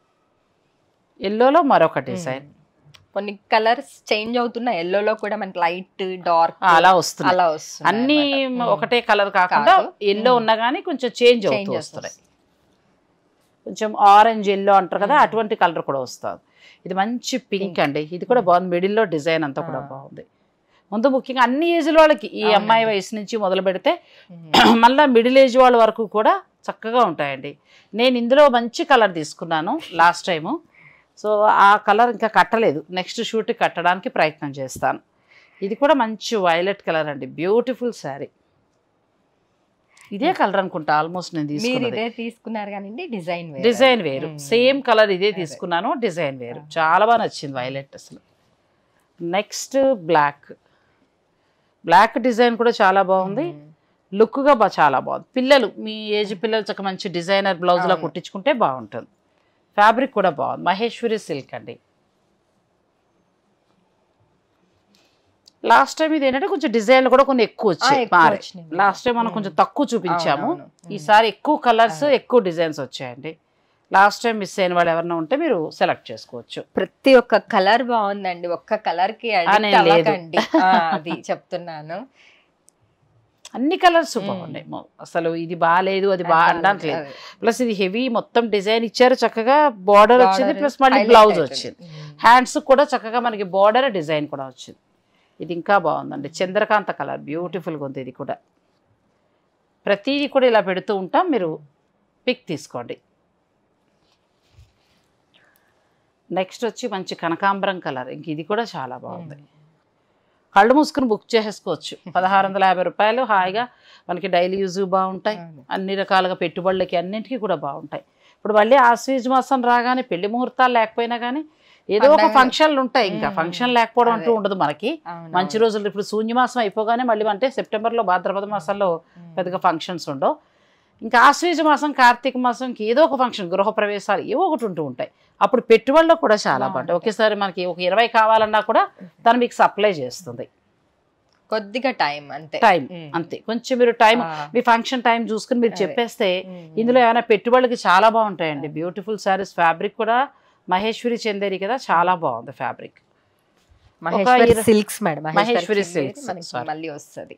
ఎల్లోలో మరొక డిజైన్, కొన్ని కలర్స్ చేంజ్ అవుతున్నాయి. ఎల్లోలో కూడా మనకి లైట్ డార్క్ అలా వస్తుంది, అలా వస్తుంది. అన్ని ఒకటే కలర్ కాకుండా ఎల్లో ఉన్నా కానీ కొంచెం చేంజ్ అవుతూ వస్తున్నాయి. కొంచెం ఆరెంజ్ ఎల్లో అంటారు కదా, అటువంటి కలర్ కూడా వస్తుంది. ఇది మంచి పింక్ అండి, ఇది కూడా బాగుంది. మిడిల్లో డిజైన్ అంతా కూడా బాగుంది. ముందు ముఖ్యంగా అన్ని ఏజ్ల వాళ్ళకి, ఈ అమ్మాయి వయసు నుంచి మొదలు పెడితే మళ్ళీ మిడిల్ ఏజ్ వాళ్ళ వరకు కూడా చక్కగా ఉంటాయండి. నేను ఇందులో మంచి కలర్ తీసుకున్నాను లాస్ట్ టైము, సో ఆ కలర్ ఇంకా కట్టలేదు, నెక్స్ట్ షూట్కి కట్టడానికి ప్రయత్నం చేస్తాను. ఇది కూడా మంచి వైలెట్ కలర్ అండి, బ్యూటిఫుల్ శారీ. ఇదే కలర్ అనుకుంటా ఆల్మోస్ట్ నేను తీసుకున్నది. తీసుకున్నారు కానీ డిజైన్ డిజైన్ వేరు, సేమ్ కలర్ ఇదే తీసుకున్నాను, డిజైన్ వేరు. చాలా బాగా నచ్చింది వైలెట్ అసలు. నెక్స్ట్ బ్లాక్, బ్లాక్ డిజైన్ కూడా చాలా బాగుంది, లుక్గా బా చాలా బాగుంది. పిల్లలు మీ ఏజ్ పిల్లలు చక్క మంచి డిజైనర్ బ్లౌజ్లో కుట్టించుకుంటే బాగుంటుంది. ఫ్యాబ్రిక్ కూడా బాగుంది, మహేశ్వరి సిల్క్ అండి. లాస్ట్ టైం ఇది ఏంటంటే కొంచెం డిజైన్లు కూడా కొన్ని ఎక్కువ వచ్చాయి. లాస్ట్ టైం మనం కొంచెం తక్కువ చూపించాము, ఈసారి ఎక్కువ కలర్స్ ఎక్కువ డిజైన్స్ వచ్చాయండి. లాస్ట్ టైం మిస్ అయిన వాళ్ళు ఎవరైనా ఉంటే మీరు సెలెక్ట్ చేసుకోవచ్చు. ప్రతి ఒక్క కలర్ బాగుందండి, ఒక్క కలర్ కి అది చెప్తున్నాను. అన్ని కలర్స్ బాగున్నాయి, అసలు ఇది బాగాలేదు అది బాగా అనడానికి లేదు. ప్లస్ ఇది హెవీ మొత్తం డిజైన్ ఇచ్చారు, చక్కగా బార్డర్ వచ్చింది, ప్లస్ మళ్ళీ బ్లౌజ్ వచ్చింది. హ్యాండ్స్ కూడా చక్కగా మనకి బార్డర్ డిజైన్ కూడా వచ్చింది. ఇది ఇంకా బాగుందండి, చంద్రకాంత కలర్, బ్యూటిఫుల్గా ఉంది. ఇది కూడా ప్రతిదీ కూడా ఇలా పెడుతూ ఉంటాం, మీరు పిక్ తీసుకోండి. నెక్స్ట్ వచ్చి మంచి కనకాంబరం కలర్, ఇంక ఇది కూడా చాలా బాగుంది. కళ్ళు మూసుకుని బుక్ చేసేసుకోవచ్చు. పదహారు వందల యాభై రూపాయలు హాయిగా మనకి డైలీ యూజ్ బాగుంటాయి, అన్ని రకాలుగా పెట్టుబడులకి అన్నింటికి కూడా బాగుంటాయి. ఇప్పుడు మళ్ళీ ఆశ్వీజ మాసం రాగానే పెళ్లి ముహూర్తాలు లేకపోయినా కానీ ఏదో ఒక ఫంక్షన్లు ఉంటాయి, ఇంకా ఫంక్షన్ లేకపోవడం అంటూ ఉండదు మనకి. మంచి రోజులు ఇప్పుడు శూన్యమాసం అయిపోగానే మళ్ళీ అంటే సెప్టెంబర్లో భాద్రపద మాసాల్లో పెద్దగా ఫంక్షన్స్ ఉండవు. ఇంకా ఆశ్వీజ మాసం కార్తీక మాసంకి ఏదో ఒక ఫంక్షన్, గృహప్రవేశాలు ఏవో ఒకటి ఉంటూ ఉంటాయి. అప్పుడు పెట్టుబడిలో కూడా చాలా బాగుంటాయి. ఒకేసారి మనకి ఒక ఇరవై కావాలన్నా కూడా తను మీకు సప్లై చేస్తుంది. కొద్దిగా టైం అంతే, టైం అంతే, కొంచెం మీరు టైం మీ ఫంక్షన్ టైం చూసుకుని మీరు చెప్పేస్తే ఇందులో ఏమైనా పెట్టుబడికి చాలా బాగుంటాయండి. బ్యూటిఫుల్ శారీస్, ఫ్యాబ్రిక్ కూడా మహేశ్వరి చందేరి కదా, చాలా బాగుంది fabric. Maheshwari silks madam, Maheshwari silks మళ్ళీ వస్తుంది.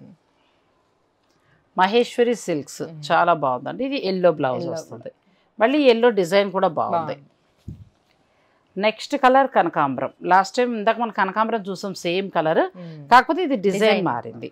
మహేశ్వరి సిల్క్స్ చాలా బాగుందండి. ఇది ఎల్లో బ్లౌజ్ వస్తుంది, మళ్ళీ ఎల్లో డిజైన్ కూడా బాగుంది. నెక్స్ట్ కలర్ కనకాంబరం. లాస్ట్ టైం ఇందాక మనం కనకాంబరం చూసాం సేమ్ కలర్, కాకపోతే ఇది డిజైన్ మారింది.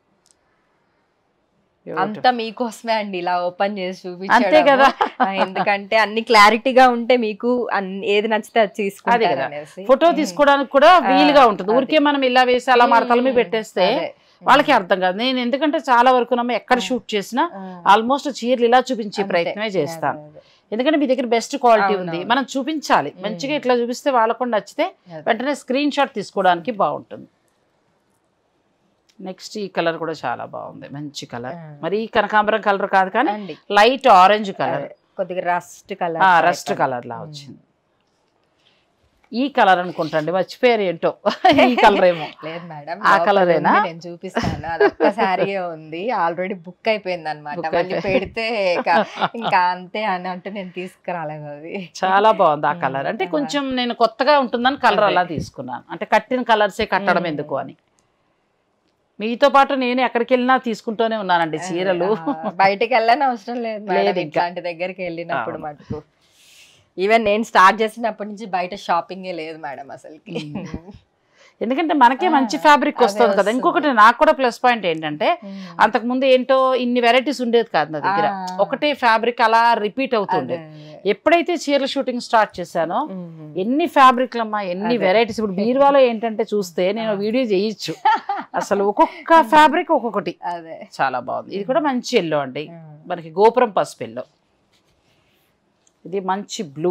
అంతా మీకోసమే అండి ఇలా ఓపెన్ చేసి చూపించాను, అంతే కదా. ఎందుకంటే అన్ని క్లారిటీగా ఉంటే మీకు ఏది నచ్చితే అది తీసుకుంటారు అనేసి. ఫోటో తీసుకోవడానికి కూడా వీలుగా ఉంటుంది. ఊరికే మనం ఇలా వేసి అలా మడతల మీద పెట్టేస్తే వాళ్ళకి అర్థం కాదు. నేను ఎందుకంటే చాలా వరకు నమ్మ ఎక్కడ షూట్ చేసినా ఆల్మోస్ట్ చీరలు ఇలా చూపించే ప్రయత్నమే చేస్తాను. ఎందుకంటే మీ దగ్గర బెస్ట్ క్వాలిటీ ఉంది, మనం చూపించాలి. మంచిగా ఇట్లా చూపిస్తే వాళ్ళకు నచ్చితే వెంటనే స్క్రీన్ షాట్ తీసుకోవడానికి బాగుంటుంది. నెక్స్ట్ ఈ కలర్ కూడా చాలా బాగుంది, మంచి కలర్. మరి కనకాంబరం కలర్ కాదు కానీ లైట్ ఆరెంజ్ కలర్, కొద్దిగా రస్ట్ కలర్, రస్ట్ కలర్ లా వచ్చింది. ఈ కలర్ అనుకుంటండి, మర్చిపోయారు ఏంటో. ఈ కలర్ ఏమో లేదు మేడం, ఆ కలరేనా? నేను చూపిస్తాను. అది ఒక్క శారీ ఉంది, ఆల్రెడీ బుక్ అయిపోయింది అనమాట. మళ్ళీ పెడితే ఇంకా అంతే అన్నట్టు నేను తీసుకురాలేదు. అది చాలా బాగుంది ఆ కలర్. అంటే కొంచెం నేను కొత్తగా ఉంటుందని కలర్ అలా తీసుకున్నాను. అంటే కట్టిన కలర్సే కట్టడం ఎందుకు అని. మీతో పాటు నేను ఎక్కడికి వెళ్ళినా తీసుకుంటూనే ఉన్నానండి చీరలు. బయటికి వెళ్ళని అవసరం లేదు మేడం, ఇట్లాంటి దగ్గరికి వెళ్ళినప్పుడు మటుకు. ఈవెన్ నేను స్టార్ట్ చేసినప్పటి నుంచి బయట షాపింగే లేదు మేడం అసలుకి. ఎందుకంటే మనకే మంచి ఫ్యాబ్రిక్ వస్తుంది కదా. ఇంకొకటి నాకు కూడా ప్లస్ పాయింట్ ఏంటంటే, అంతకుముందు ఏంటో ఇన్ని వెరైటీస్ ఉండేది కాదు నా దగ్గర. ఒకటే ఫ్యాబ్రిక్ అలా రిపీట్ అవుతుండే. ఎప్పుడైతే చీరల షూటింగ్ స్టార్ట్ చేశానో ఎన్ని ఫ్యాబ్రిక్లు అమ్మా, ఎన్ని వెరైటీస్. ఇప్పుడు బీరువాలో ఏంటంటే చూస్తే నేను వీడియో చేయొచ్చు అసలు. ఒక్కొక్క ఫ్యాబ్రిక్ ఒక్కొక్కటి చాలా బాగుంది. ఇది కూడా మంచి ఎల్లో అండి, మనకి గోపురం పసుపు ఎల్లో. ఇది మంచి బ్లూ.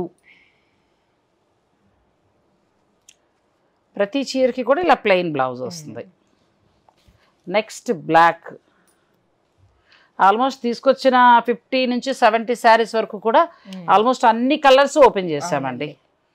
ప్రతి చీరకి కూడా ఇలా ప్లెయిన్ బ్లౌజ్ వస్తుంది. Next black. ఆల్మోస్ట్ తీసుకొచ్చిన ఫిఫ్టీ నుంచి సెవెంటీ శారీస్ వరకు కూడా ఆల్మోస్ట్ అన్ని కలర్స్ ఓపెన్ చేసామండి.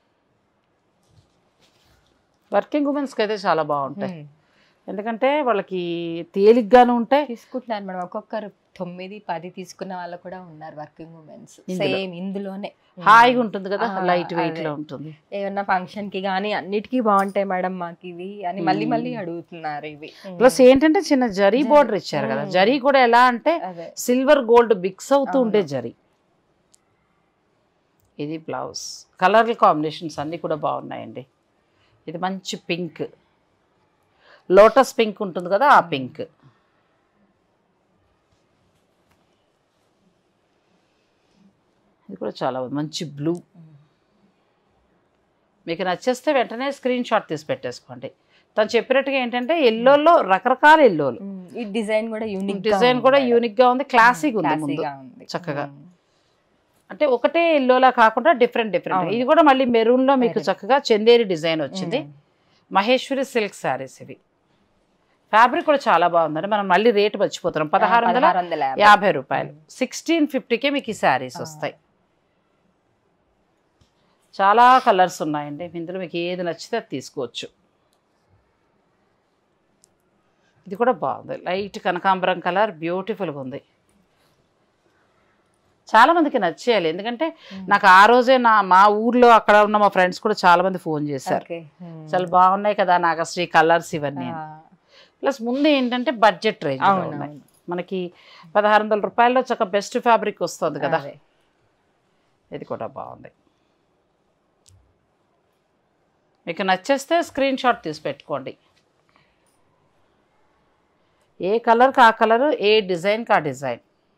వర్కింగ్ ఉమెన్స్కి అయితే చాలా బాగుంటాయి, ఎందుకంటే వాళ్ళకి తేలిగ్గాను ఉంటాయి. తీసుకుంటున్నారు మేడం, ఒక్కొక్కరు తొమ్మిది పది తీసుకున్న వాళ్ళు కూడా ఉన్నారు వర్కింగ్ ఉమెన్స్. సేమ్ ఇందులోనే హాయిగా ఉంటుంది కదా, లైట్ వెయిట్ లో ఉంటుంది. ఏమన్నా ఫంక్షన్ కి కానీ అన్నిటికీ బాగుంటాయి మేడం మాకు ఇవి అని మళ్ళీ మళ్ళీ అడుగుతున్నారు ఇవి. ప్లస్ ఏంటంటే చిన్న జరీ బోర్డర్ ఇచ్చారు కదా. జరీ కూడా ఎలా అంటే సిల్వర్ గోల్డ్ మిక్స్ అవుతూ ఉండే జరీ. ఇది బ్లౌజ్. కలర్ కాంబినేషన్స్ అన్ని కూడా బాగున్నాయండి. ఇది మంచి పింక్, లోటస్ పింక్ ఉంటుంది కదా, ఆ పింక్. ఇది కూడా చాలా మంచి బ్లూ. మీకు నచ్చేస్తే వెంటనే స్క్రీన్ షాట్ తీసి పెట్టేసుకోండి. తను చెప్పినట్టుగా ఏంటంటే ఎల్లోలో రకరకాల ఎల్లోలు. ఈ డిజైన్ కూడా యూనిక్, డిజైన్ కూడా యూనిక్ గా ఉంది, క్లాసిక్ ఉంది ముందు చక్కగా. అంటే ఒకటే ఎల్లోలా కాకుండా డిఫరెంట్ డిఫరెంట్. ఇది కూడా మళ్ళీ మెరూన్ లో మీకు చక్కగా చందేరి డిజైన్ వచ్చింది. మహేశ్వరి సిల్క్ శారీస్ ఇవి. ఫ్యాబ్రిక్ కూడా చాలా బాగుందండి. మనం మళ్ళీ రేటు మర్చిపోతున్నాం. పదహారు వందల యాభై రూపాయలు సిక్స్టీన్ ఫిఫ్టీకే మీకు ఈ శారీస్ వస్తాయి. చాలా కలర్స్ ఉన్నాయండి, ఇందులో మీకు ఏది నచ్చితే అది తీసుకోవచ్చు. ఇది కూడా బాగుంది, లైట్ కనకాంబరం కలర్, బ్యూటిఫుల్గా ఉంది. చాలా మందికి నచ్చేయాలి, ఎందుకంటే నాకు ఆ రోజే నా మా ఊర్లో అక్కడ ఉన్న మా ఫ్రెండ్స్ కూడా చాలా మంది ఫోన్ చేశారు, చాలా బాగున్నాయి కదా నాగశ్రీ కలర్స్ ఇవన్నీ. ప్లస్ ముందు ఏంటంటే బడ్జెట్ రేంజ్ ఉన్నాయి మనకి. పదహారు వందల రూపాయల్లో చక్క బెస్ట్ ఫ్యాబ్రిక్ వస్తుంది కదా. ఇది కూడా బాగుంది. మీకు నచ్చేస్తే స్క్రీన్ షాట్ తీసి పెట్టుకోండి. ఏ కలర్కి ఆ కలరు, ఏ డిజైన్కి ఆ డిజైన్.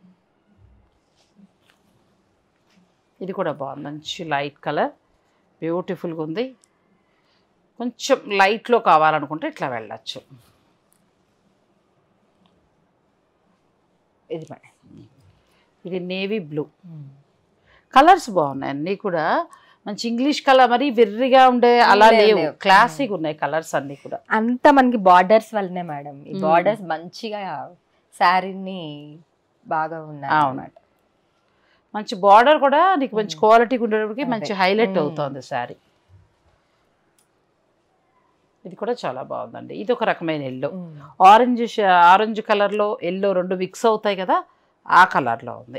ఇది కూడా బాగుంది, మంచి లైట్ కలర్, బ్యూటిఫుల్గా ఉంది. కొంచెం లైట్లో కావాలనుకుంటే ఇట్లా వెళ్ళచ్చు. ఇది ఇది నేవీ బ్లూ. కలర్స్ బాగున్నాయి అన్నీ కూడా, మంచి ఇంగ్లీష్ కలర్, మరి వెర్రిగా ఉండే అలా లేవు, క్లాసిక్ ఉన్నాయి కలర్స్ అన్నీ కూడా. అంతా మనకి బార్డర్స్ వల్లనే మేడం, ఈ బార్డర్స్ మంచిగా శారీని బాగా ఉన్నాయి. అవునట, మంచి బార్డర్ కూడా నీకు మంచి క్వాలిటీ ఉండేటప్పటికి మంచి హైలైట్ అవుతుంది శారీ. ఇది కూడా చాలా బాగుందండి. ఇది ఒక రకమైన ఎల్లో, ఆరెంజ్ ఆరెంజ్ కలర్లో ఎల్లో రెండు మిక్స్ అవుతాయి కదా, ఆ కలర్లో ఉంది.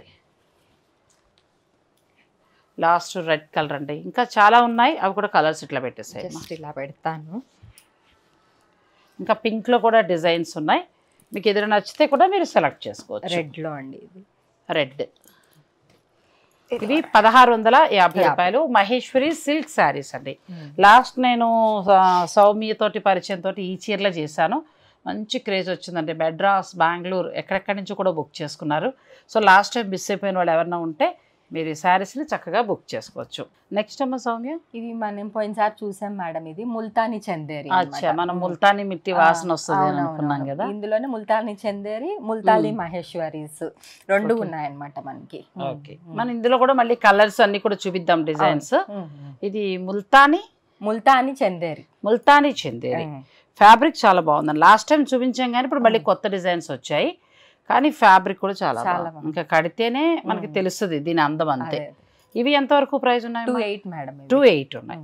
లాస్ట్ రెడ్ కలర్ అండి. ఇంకా చాలా ఉన్నాయి, అవి కూడా కలర్స్ ఇట్లా పెట్టేసాయి, ఇలా పెడతాను. ఇంకా పింక్లో కూడా డిజైన్స్ ఉన్నాయి, మీకు ఏదైనా నచ్చితే కూడా మీరు సెలెక్ట్ చేసుకోవచ్చు. రెడ్లో అండి, ఇది రెడ్. ఇవి పదహారు వందల యాభై రూపాయలు మహేశ్వరి సిల్క్ శారీస్ అండి. లాస్ట్ నేను సౌమ్యతోటి పరిచయం తోటి ఈ చీరలో చేశాను, మంచి క్రేజ్ వచ్చిందండి. మెడ్రాస్, బెంగళూరు ఎక్కడెక్కడి నుంచి కూడా బుక్ చేసుకున్నారు. సో లాస్ట్ టైం మిస్ అయిపోయిన వాళ్ళు ఎవరైనా ఉంటే మీరు ఈ శారీస్ని చక్కగా బుక్ చేసుకోవచ్చు. నెక్స్ట్ అమ్మ సౌమ్య, ఇది మనం పోయినసారి చూసాం మేడం, ఇది ముల్తానీ చందేరి. అచ్చా, మనం ముల్తానీ మిట్టి వాసన వస్తుంది అనుకున్నాం కదా. ఇందులోనే ముల్తానీ చందేరి, ముల్తానీ మహేశ్వరీస్ రెండు ఉన్నాయన్నమాట మనకి. ఓకే, మన ఇందులో కూడా మళ్ళీ కలర్స్ అన్ని కూడా చూపిద్దాం, డిజైన్స్. ఇది ముల్తానీ ముల్తానీ చందేరి, ముల్తానీ చందేరి ఫ్యాబ్రిక్ చాలా బాగుందండి. లాస్ట్ టైం చూపించాం కానీ ఇప్పుడు మళ్ళీ కొత్త డిజైన్స్ వచ్చాయి, కానీ ఫ్యాబ్రిక్ కూడా చాలా బాగుంది. ఇంకా కడితేనే మనకి తెలుస్తుంది దీని అందం అంతే. ఇవి ఎంతవరకు ప్రైస్ ఉన్నాయి? Two eight madam, two eight ఉన్నాయి.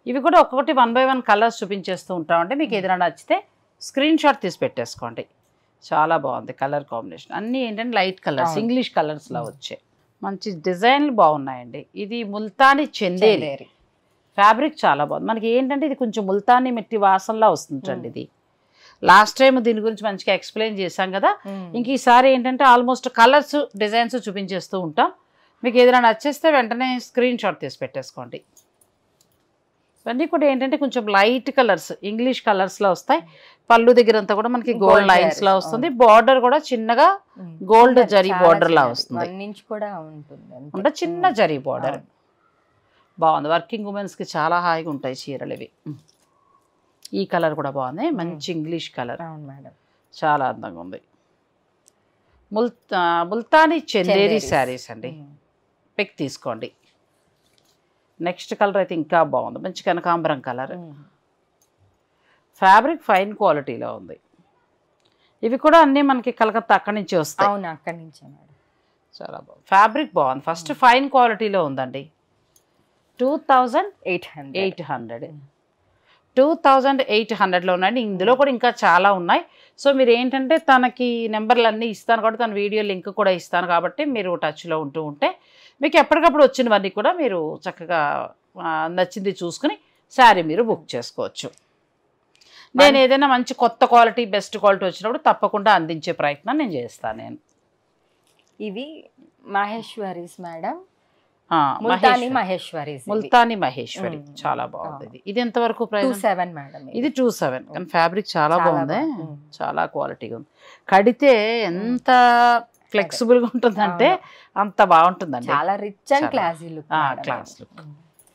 ఇవి కూడా ఒక్కొక్కటి వన్ బై వన్ కలర్స్ చూపించేస్తూ ఉంటామంటే మీకు ఏదైనా నచ్చితే స్క్రీన్ షాట్ తీసి పెట్టేసుకోండి. చాలా బాగుంది కలర్ కాంబినేషన్. అన్నీ ఏంటంటే లైట్ కలర్స్, ఇంగ్లీష్ కలర్స్లో వచ్చాయి. మంచి డిజైన్లు బాగున్నాయండి. ఇది ముల్తానీ చందేరి ఫ్యాబ్రిక్ చాలా బాగుంది. మనకి ఏంటంటే ఇది కొంచెం ముల్తానీ మెట్టి వాసనలా వస్తుంటండి. ఇది లాస్ట్ టైం దీని గురించి మంచిగా ఎక్స్ప్లెయిన్ చేశాం కదా. ఇంక ఈసారి ఏంటంటే ఆల్మోస్ట్ కలర్స్ డిజైన్స్ చూపించేస్తూ ఉంటాం. మీకు ఏదైనా నచ్చేస్తే వెంటనే స్క్రీన్ షాట్ తీసి పెట్టేసుకోండి. ఇవన్నీ కూడా ఏంటంటే కొంచెం లైట్ కలర్స్, ఇంగ్లీష్ కలర్స్లో వస్తాయి. పళ్ళు దగ్గర అంతా కూడా మనకి గోల్డ్ లైన్స్లో వస్తుంది. బార్డర్ కూడా చిన్నగా గోల్డ్ జరీ బార్డర్లా వస్తుంది. అంటే చిన్న జరీ బార్డర్ బాగుంది. వర్కింగ్ ఉమెన్స్కి చాలా హాయిగా ఉంటాయి చీరలు ఇవి. ఈ కలర్ కూడా బాగుంది, మంచి ఇంగ్లీష్ కలర్ మేడం, చాలా అందంగా ఉంది. ముల్తా ముల్తానీ చందేరి శారీస్ అండి, పిక్ తీసుకోండి. నెక్స్ట్ కలర్ అయితే ఇంకా బాగుంది, మంచి కనకాంబరం కలర్. ఫ్యాబ్రిక్ ఫైన్ క్వాలిటీలో ఉంది. ఇవి కూడా అన్నీ మనకి కలకత్తా అక్కడి నుంచి వస్తాయి. అవును, అక్కడి నుంచే మేడం. చాలా బాగుంది, ఫ్యాబ్రిక్ బాగుంది. ఫస్ట్ ఫైన్ క్వాలిటీలో ఉందండి. Two thousand eight hundred eight hundred two thousand eight హండ్రెడ్లో ఉన్నాయండి. ఇందులో కూడా ఇంకా చాలా ఉన్నాయి. సో మీరు ఏంటంటే తనకి నెంబర్లు అన్నీ ఇస్తాను కాబట్టి తన వీడియో లింక్ కూడా ఇస్తాను కాబట్టి మీరు టచ్లో ఉంటూ ఉంటే మీకు ఎప్పటికప్పుడు వచ్చినవన్నీ కూడా మీరు చక్కగా నచ్చింది చూసుకుని శారీ మీరు బుక్ చేసుకోవచ్చు. నేను ఏదైనా మంచి కొత్త క్వాలిటీ, బెస్ట్ క్వాలిటీ వచ్చినప్పుడు తప్పకుండా అందించే ప్రయత్నం నేను చేస్తాను. నేను ఇవి మహేశ్వరీస్ మేడం, ముల్తానీ మహేశ్వరి ముల్తానీ మహేశ్వరి చాలా బాగుంది. ఇది ఇది ఎంతవరకు ప్రైస్? Seven madam. ఇది టూ సెవెన్ కానీ ఫ్యాబ్రిక్ చాలా బాగుంది, చాలా క్వాలిటీగా ఉంది. కడితే ఎంత ఫ్లెక్సిబుల్గా ఉంటుందంటే అంత బాగుంటుందండి. చాలా rich and classy look. Class look.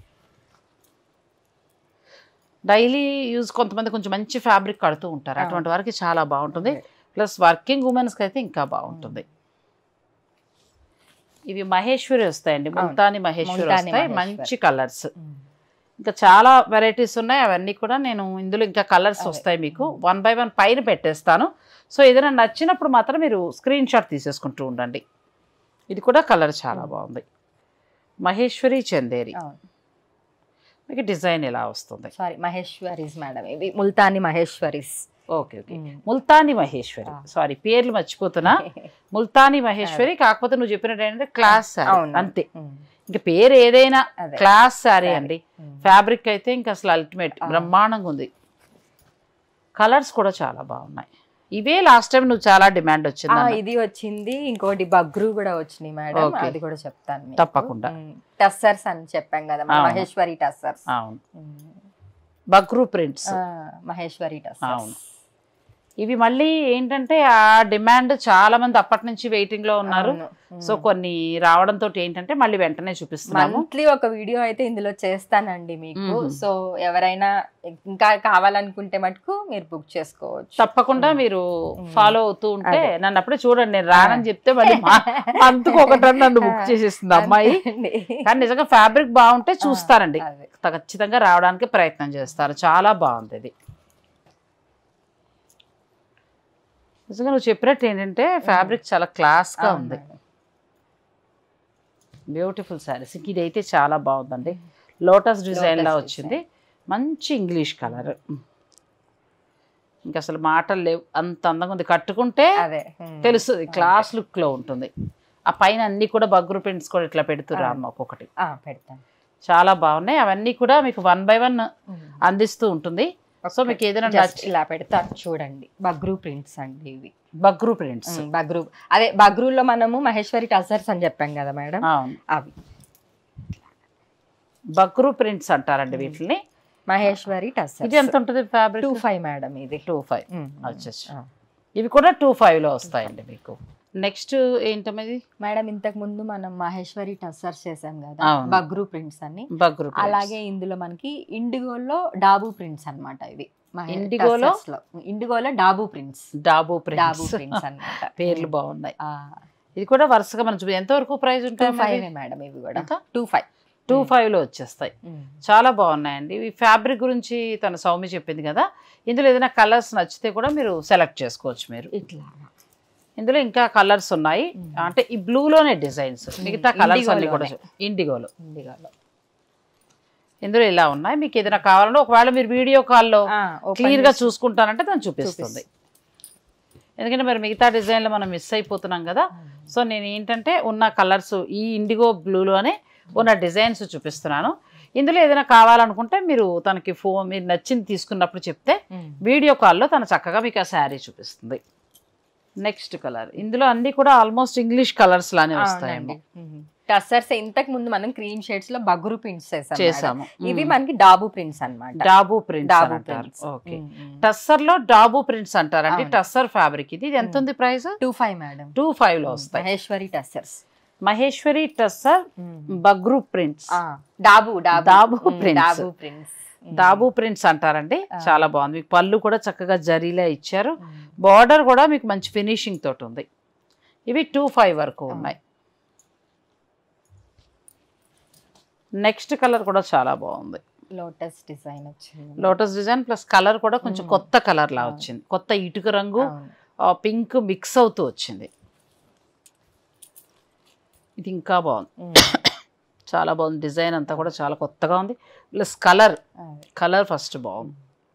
Daily use కొంతమంది కొంచెం మంచి ఫ్యాబ్రిక్ కడుతూ ఉంటారు, అటువంటి వారికి చాలా బాగుంటుంది. ప్లస్ వర్కింగ్ ఉమెన్స్కి అయితే ఇంకా బాగుంటుంది. ఇవి మహేశ్వరి వస్తాయండి, ముల్తానీ మహేశ్వరి వస్తాయి, మంచి కలర్స్. ఇంకా చాలా వెరైటీస్ ఉన్నాయి, అవన్నీ కూడా నేను ఇందులో ఇంకా కలర్స్ వస్తాయి మీకు వన్ బై వన్ పైన పెట్టేస్తాను. సో ఏదైనా నచ్చినప్పుడు మాత్రం మీరు స్క్రీన్ షాట్ తీసేసుకుంటూ ఉండండి. ఇది కూడా కలర్ చాలా బాగుంది, మహేశ్వరి చందేరి. మీకు డిజైన్ ఎలా వస్తుంది? సారీ మహేశ్వరీస్ మేడం, ఇవి Multani Maheshwaris. Okay okay Multani Maheshwari, sorry పేర్లు మర్చిపోతున్నా. ముల్తానీ మహేశ్వరి కాకపోతే నువ్వు చెప్పినట్టు ఏంటంటే క్లాస్ శారీ అంతే, ఇంకా పేరు ఏదైనా క్లాస్ శారీ అండి. ఫ్యాబ్రిక్ అయితే ఇంకా అసలు అల్టిమేట్ బ్రహ్మాండంగా ఉంది. కలర్స్ కూడా చాలా బాగున్నాయి. ఇవే లాస్ట్ టైం నువ్వు చాలా డిమాండ్ వచ్చింది. ఇది వచ్చింది, ఇంకోటి బగ్రూ కూడా వచ్చినాయి మేడం, అది కూడా చెప్తాను తప్పకుండా. టస్సర్స్ అని చెప్పాం కదా మహేశ్వరి టస్సర్స్. అవును, బగ్రూ ప్రింట్స్ మహేశ్వరి టస్సర్స్. ఇవి మళ్ళీ ఏంటంటే ఆ డిమాండ్ చాలా మంది అప్పటి నుంచి వెయిటింగ్ లో ఉన్నారు. సో కొన్ని రావడంతో ఏంటంటే మళ్ళీ వెంటనే చూపిస్తున్నాము. మంత్లీ ఒక వీడియో అయితే ఇందులో చేస్తానండి మీకు. సో ఎవరైనా ఇంకా కావాలనుకుంటే మటుకు మీరు బుక్ చేసుకోవచ్చు. తప్పకుండా మీరు ఫాలో అవుతూ ఉంటే నన్ను అప్పుడే చూడండి, నేను రానని చెప్తే మళ్ళీ మంత్కి ఒకటి నన్ను బుక్ చేసేస్తుంది అమ్మాయి. కానీ నిజంగా ఫ్యాబ్రిక్ బాగుంటే చూస్తారండి, ఖచ్చితంగా రావడానికి ప్రయత్నం చేస్తారు. చాలా బాగుంది ఇది. నిజంగా నువ్వు చెప్పినట్టు ఏంటంటే ఫ్యాబ్రిక్ చాలా క్లాస్గా ఉంది, బ్యూటిఫుల్ శారీస్. ఇదైతే చాలా బాగుందండి, లోటస్ డిజైన్లా వచ్చింది, మంచి ఇంగ్లీష్ కలర్. ఇంకా అసలు మాటలు లేవు, అంత అందంగా ఉంది. కట్టుకుంటే తెలుస్తుంది, క్లాస్ లుక్లో ఉంటుంది. ఆ పైన అన్నీ కూడా బగ్రు ప్రింట్స్ కూడా ఇట్లా పెడుతురా అమ్మ ఒక్కొక్కటి, పెడతాను. చాలా బాగున్నాయి. అవన్నీ కూడా మీకు వన్ బై వన్ అందిస్తూ ఉంటుంది. సో మీకు ఏదైనా ఇలా పెడతా చూడండి, బగ్రూ ప్రింట్స్ అండి ఇవి. బగ్రూ ప్రింట్స్, బగ్రూ అదే బగ్రూలో మనము మహేశ్వరి టసర్స్ అని చెప్పాం కదా మేడం, అవి బగ్రూ ప్రింట్స్ అంటారండి వీటిని. మహేశ్వరి టసర్స్. ఇది ఎంత ఉంటుంది ఫ్యాబ్రిక్? Two five madam. ఇది టూ ఫైవ్ అచ్చా. ఇవి కూడా టూ ఫైవ్ లో వస్తాయండి మీకు. నెక్స్ట్ ఏంటది మేడం, ఇంతకు ముందు మనం మహేశ్వరి టస్సర్స్ చేసాం కదా బగ్రూ ప్రింట్స్ అని, బగ్రూ. అలాగే ఇందులో మనకి ఇండిగోలో డాబు ప్రింట్స్ అన్నమాట. ఇవి ఇండిగోలో ఇండిగోలో డాబు ప్రింట్స్, డాబు డాబు ప్రింట్స్ అన్నమాట. పేర్లు బాగున్నాయి. ఇది కూడా వరుసగా మనం చూపి ఎంత వరకు ప్రైస్ ఉంటుంది మేడం? ఇవి కూడా టూ ఫైవ్ టూ ఫైవ్ లో వచ్చేస్తాయి. చాలా బాగున్నాయండి. ఈ ఫ్యాబ్రిక్ గురించి తన సౌమి చెప్పింది కదా, ఇందులో ఏదైనా కలర్స్ నచ్చితే కూడా మీరు సెలెక్ట్ చేసుకోవచ్చు. మీరు ఇట్లా ఇందులో ఇంకా కలర్స్ ఉన్నాయి, అంటే ఈ బ్లూలోనే డిజైన్స్, మిగతా కలర్స్ అన్ని కూడా ఇండిగోలో. ఇండిగోలో ఇందులో ఇలా ఉన్నాయి. మీకు ఏదైనా కావాలంటే ఒకవేళ మీరు వీడియో కాల్లో క్లియర్గా చూసుకుంటానంటే దాన్ని చూపిస్తుంది. ఎందుకంటే మరి మిగతా డిజైన్లో మనం మిస్ అయిపోతున్నాం కదా. సో నేను ఏంటంటే ఉన్న కలర్స్ ఈ ఇండిగో బ్లూలోనే ఉన్న డిజైన్స్ చూపిస్తున్నాను. ఇందులో ఏదైనా కావాలనుకుంటే మీరు తనకి ఫోన్ మీరు నచ్చింది తీసుకున్నప్పుడు చెప్తే వీడియో కాల్లో తను చక్కగా మీకు ఆ శారీ చూపిస్తుంది. నెక్స్ట్ కలర్ ఇందులో అన్ని కూడా ఆల్మోస్ట్ ఇంగ్లీష్ కలర్స్ లానే వస్తాయండి. టసర్స్ ఇంతకు ముందు మనం క్రీమ్ షేడ్స్ లో బగురు ప్రింట్స్ చేసాము. ఇవి మనకి డాబు ప్రింట్స్ అన్నమాట. డాబు ప్రింట్స్ అంటారు. ఓకే, టస్సర్ లో డాబు ప్రింట్స్ అంటారండి. టస్సర్ ఫ్యాబ్రిక్ ఇది. ఇది ఎంత ఉంది price? Two five madam. Two five లో వస్తాయి. Maheshwari tussars. Maheshwari tussar Bagru prints. Dabu dabu prints. Dabu prints dabu prints అంటారండి. చాలా బాగుంది. మీకు పళ్ళు కూడా చక్కగా జరీలా ఇచ్చారు. బార్డర్ కూడా మీకు మంచి ఫినిషింగ్ తోటి ఉంది. ఇవి టూ ఫైవ్ వరకు ఉన్నాయి. నెక్స్ట్ కలర్ కూడా చాలా బాగుంది. లోటస్ డిజైన్ వచ్చింది. లోటస్ డిజైన్ ప్లస్ కలర్ కూడా కొంచెం కొత్త కలర్ లా వచ్చింది. కొత్త ఇటుక రంగు పింక్ మిక్స్ అవుతూ వచ్చింది. ఇది ఇంకా బాగుంది. చాలా బాగుంది. డిజైన్ అంతా కూడా చాలా కొత్తగా ఉంది. ప్లస్ కలర్ కలర్ ఫస్ట్ బాగుంది.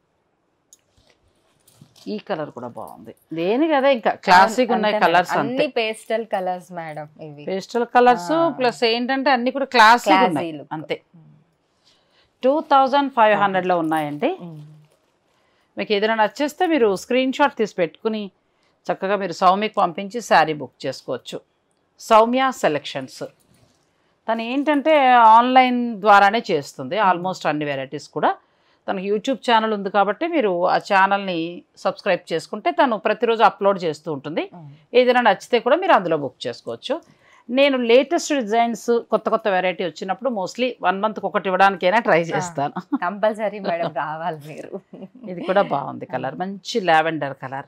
ఈ కలర్ కూడా బాగుంది. దేని కదా ఇంకా క్లాసిక్ ఉన్నాయి కలర్స్. అన్ని పేస్టల్ కలర్స్ మేడం. ఇవి పేస్టల్ కలర్స్ ప్లస్ ఏంటంటే అన్ని కూడా క్లాసిక్ ఉన్నాయి అంతే. టూ థౌజండ్ ఫైవ్ హండ్రెడ్ లో ఉన్నాయండి. మీకు ఏదైనా నచ్చేస్తే మీరు స్క్రీన్ షాట్ తీసి పెట్టుకుని చక్కగా మీరు సౌమ్యకి పంపించి శారీ బుక్ చేసుకోవచ్చు. సౌమ్య సెలెక్షన్స్ తను ఏంటంటే ఆన్లైన్ ద్వారానే చేస్తుంది ఆల్మోస్ట్ అన్ని వెరైటీస్ కూడా. తనకు యూట్యూబ్ ఛానల్ ఉంది కాబట్టి మీరు ఆ ఛానల్ని సబ్స్క్రైబ్ చేసుకుంటే తను ప్రతిరోజు అప్లోడ్ చేస్తూ ఉంటుంది. ఏదైనా నచ్చితే కూడా మీరు అందులో బుక్ చేసుకోవచ్చు. నేను లేటెస్ట్ డిజైన్స్ కొత్త కొత్త వెరైటీ వచ్చినప్పుడు మోస్ట్లీ వన్ మంత్కి ఒకటి ఇవ్వడానికైనా ట్రై చేస్తాను. కంపల్సరీ మేడం రావాలి మీరు. ఇది కూడా బాగుంది కలర్, మంచి లావెండర్ కలర్.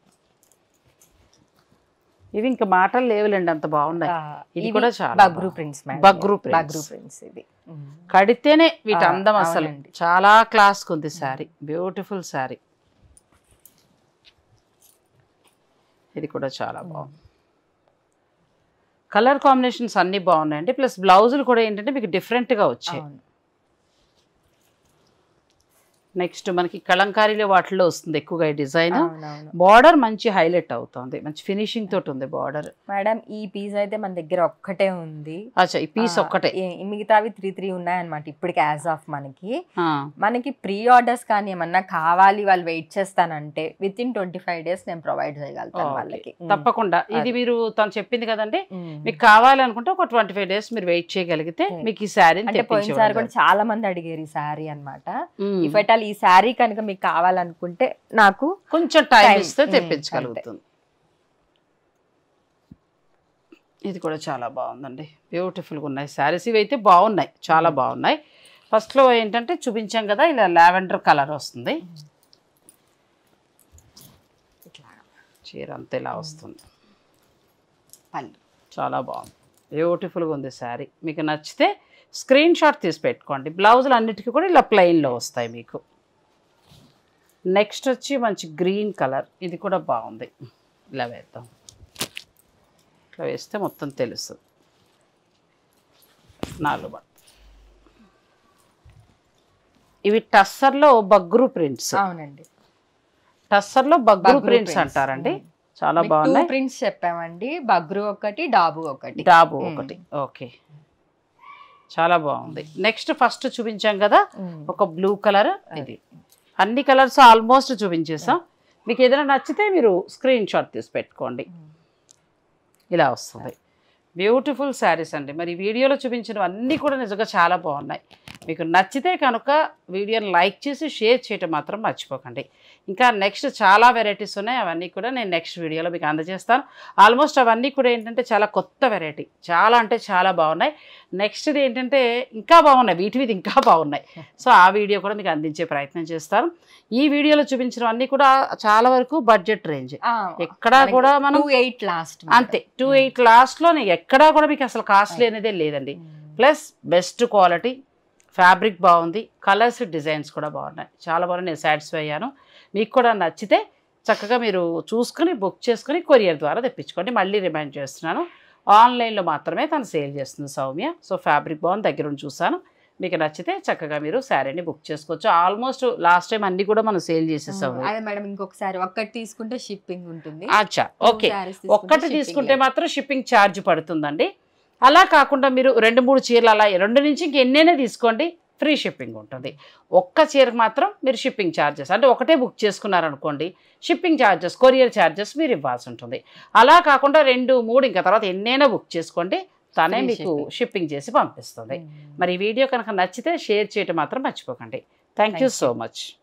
ఇవి ఇంకా మాటలు లేవులేండి, అంత బాగున్నాయి. ఇది కూడా చాలా బగ్రూ ప్రింట్స్. బగ్రూ ప్రింట్స్ ఇది కడితేనే వీటి అందం. అసలు చాలా క్లాస్ ఉంది శారీ. బ్యూటిఫుల్ శారీ. ఇది కూడా చాలా బాగుంది. కలర్ కాంబినేషన్స్ అన్ని బాగున్నాయండి. ప్లస్ బ్లౌజులు కూడా ఏంటంటే మీకు డిఫరెంట్గా వచ్చాయి. నెక్స్ట్ మనకి కలంకారీలో వాటిలో వస్తుంది ఎక్కువగా ఈ డిజైన్. బార్డర్ మంచి హైలైట్ అవుతుంది, మంచి ఫినిషింగ్ తోటి ఉంది బార్డర్. మేడం ఈ పీస్ అయితే మన దగ్గర ఒక్కటే ఉంది. అచ్చా, ఈ పీస్ ఒక్కటే. మిగతావి త్రీ త్రీ ఉన్నాయన్నమాట ఇప్పటికి యాజ్ ఆఫ్ మనకి. మనకి ప్రీ ఆర్డర్స్ కానీ ఏమన్నా కావాలి వాళ్ళు వెయిట్ చేస్తానంటే within twenty five days నేను ప్రొవైడ్ చేయగలుగుతాను వాళ్ళకి. తప్పకుండా. ఇది మీరు తను చెప్పింది కదండి, మీకు కావాలి అనుకుంటే ఒక ట్వంటీ ఫైవ్ డేస్ మీరు వెయిట్ చేయగలిగితే మీకు ఈ శారీ. అంటే పోయినసారి కూడా చాలా మంది అడిగారు ఈ శారీ అనమాట. ఇఫ్ ఎట్ ఆల్ ఈ శారీ కనుక మీకు కావాలనుకుంటే నాకు కొంచెం టైం ఇస్తే తెప్పించగలుగుతుంది. ఇది కూడా చాలా బాగుందండి. బ్యూటిఫుల్గా ఉన్నాయి శారీస్. ఇవి అయితే బాగున్నాయి, చాలా బాగున్నాయి. ఫస్ట్లో ఏంటంటే చూపించాం కదా ఇలా లావెండర్ కలర్ వస్తుంది. చీర అంతా ఇలా వస్తుంది. పళ్ళు చాలా బాగుంది, బ్యూటిఫుల్గా ఉంది శారీ. మీకు నచ్చితే స్క్రీన్ షాట్ తీసి పెట్టుకోండి. బ్లౌజులు అన్నిటికీ కూడా ఇలా ప్లెయిన్లో వస్తాయి మీకు. నెక్స్ట్ వచ్చి మంచి గ్రీన్ కలర్. ఇది కూడా బాగుంది. ఇలా వేద్దాం. ఇట్లా వేస్తే మొత్తం తెలుసు. నాలుగు ఇవి టస్సర్లో బగ్రూ ప్రింట్స్. అవునండి, టస్సర్లో బగ్రూ ప్రింట్స్ అంటారండి. చాలా బాగున్నాయి. ప్రింట్స్ చెప్పామండి, బగ్రూ ఒకటి, డాబు ఒకటి. డాబు ఒకటి. ఓకే, చాలా బాగుంది. నెక్స్ట్ ఫస్ట్ చూపించాం కదా ఒక బ్లూ కలర్. ఇది అన్ని కలర్స్ ఆల్మోస్ట్ చూపించేసాం. మీకు ఏదైనా నచ్చితే మీరు స్క్రీన్ షాట్ తీసి పెట్టుకోండి. ఇలా వస్తుంది. బ్యూటిఫుల్ శారీస్ అండి. మరి వీడియోలో చూపించినవి అన్నీ కూడా నిజంగా చాలా బాగున్నాయి. మీకు నచ్చితే కనుక వీడియోని లైక్ చేసి షేర్ చేయటం మాత్రం మర్చిపోకండి. ఇంకా నెక్స్ట్ చాలా వెరైటీస్ ఉన్నాయి, అవన్నీ కూడా నేను నెక్స్ట్ వీడియోలో మీకు అందజేస్తాను. ఆల్మోస్ట్ అవన్నీ కూడా ఏంటంటే చాలా కొత్త వెరైటీ, చాలా అంటే చాలా బాగున్నాయి. నెక్స్ట్ది ఏంటంటే ఇంకా బాగున్నాయి, వీటివి ఇంకా బాగున్నాయి. సో ఆ వీడియో కూడా మీకు అందించే ప్రయత్నం చేస్తాను. ఈ వీడియోలో చూపించినవన్నీ కూడా చాలా వరకు బడ్జెట్ రేంజ్. ఎక్కడా కూడా మనం ఎయిట్ లాస్ట్ అంతే టూ ఎయిట్ లాస్ట్లోనే ఎక్కడా కూడా మీకు అసలు కాస్ట్లీ అనేదే లేదండి. ప్లస్ బెస్ట్ క్వాలిటీ, ఫ్యాబ్రిక్ బాగుంది, కలర్స్ డిజైన్స్ కూడా బాగున్నాయి. చాలా బాగా నేను సాటిస్ఫై అయ్యాను. మీకు కూడా నచ్చితే చక్కగా మీరు చూసుకుని బుక్ చేసుకుని కొరియర్ ద్వారా తెప్పించుకోండి. మళ్ళీ రిమైండ్ చేస్తున్నాను, ఆన్లైన్లో మాత్రమే తను సేల్ చేస్తుంది సౌమ్య. సో ఫ్యాబ్రిక్ బాగుంది, దగ్గర చూసాను. మీకు నచ్చితే చక్కగా మీరు శారీని బుక్ చేసుకోవచ్చు. ఆల్మోస్ట్ లాస్ట్ టైం అన్ని కూడా మనం సేల్ చేసేసాము. అదే మేడం, ఇంకొకసారి ఒక్కటి తీసుకుంటే షిప్పింగ్ ఉంటుంది. అచ్చా, ఓకే. ఒక్కటి తీసుకుంటే మాత్రం షిప్పింగ్ ఛార్జ్ పడుతుందండి. అలా కాకుండా మీరు రెండు మూడు చీరలు అలా రెండు నుంచి ఇంక ఎన్నైనా తీసుకోండి, ఫ్రీ షిప్పింగ్ ఉంటుంది. ఒక్క చీరకు మాత్రం మీరు షిప్పింగ్ ఛార్జెస్ అంటే ఒకటే బుక్ చేసుకున్నారనుకోండి, షిప్పింగ్ ఛార్జెస్ కొరియర్ ఛార్జెస్ మీరు ఇవ్వాల్సి ఉంటుంది. అలా కాకుండా రెండు మూడు ఇంకా తర్వాత ఎన్నైనా బుక్ చేసుకోండి, తనే మీకు షిప్పింగ్ చేసి పంపిస్తుంది. మరి ఈ వీడియో కనుక నచ్చితే షేర్ చేయటం మాత్రం మర్చిపోకండి. Thank you so much.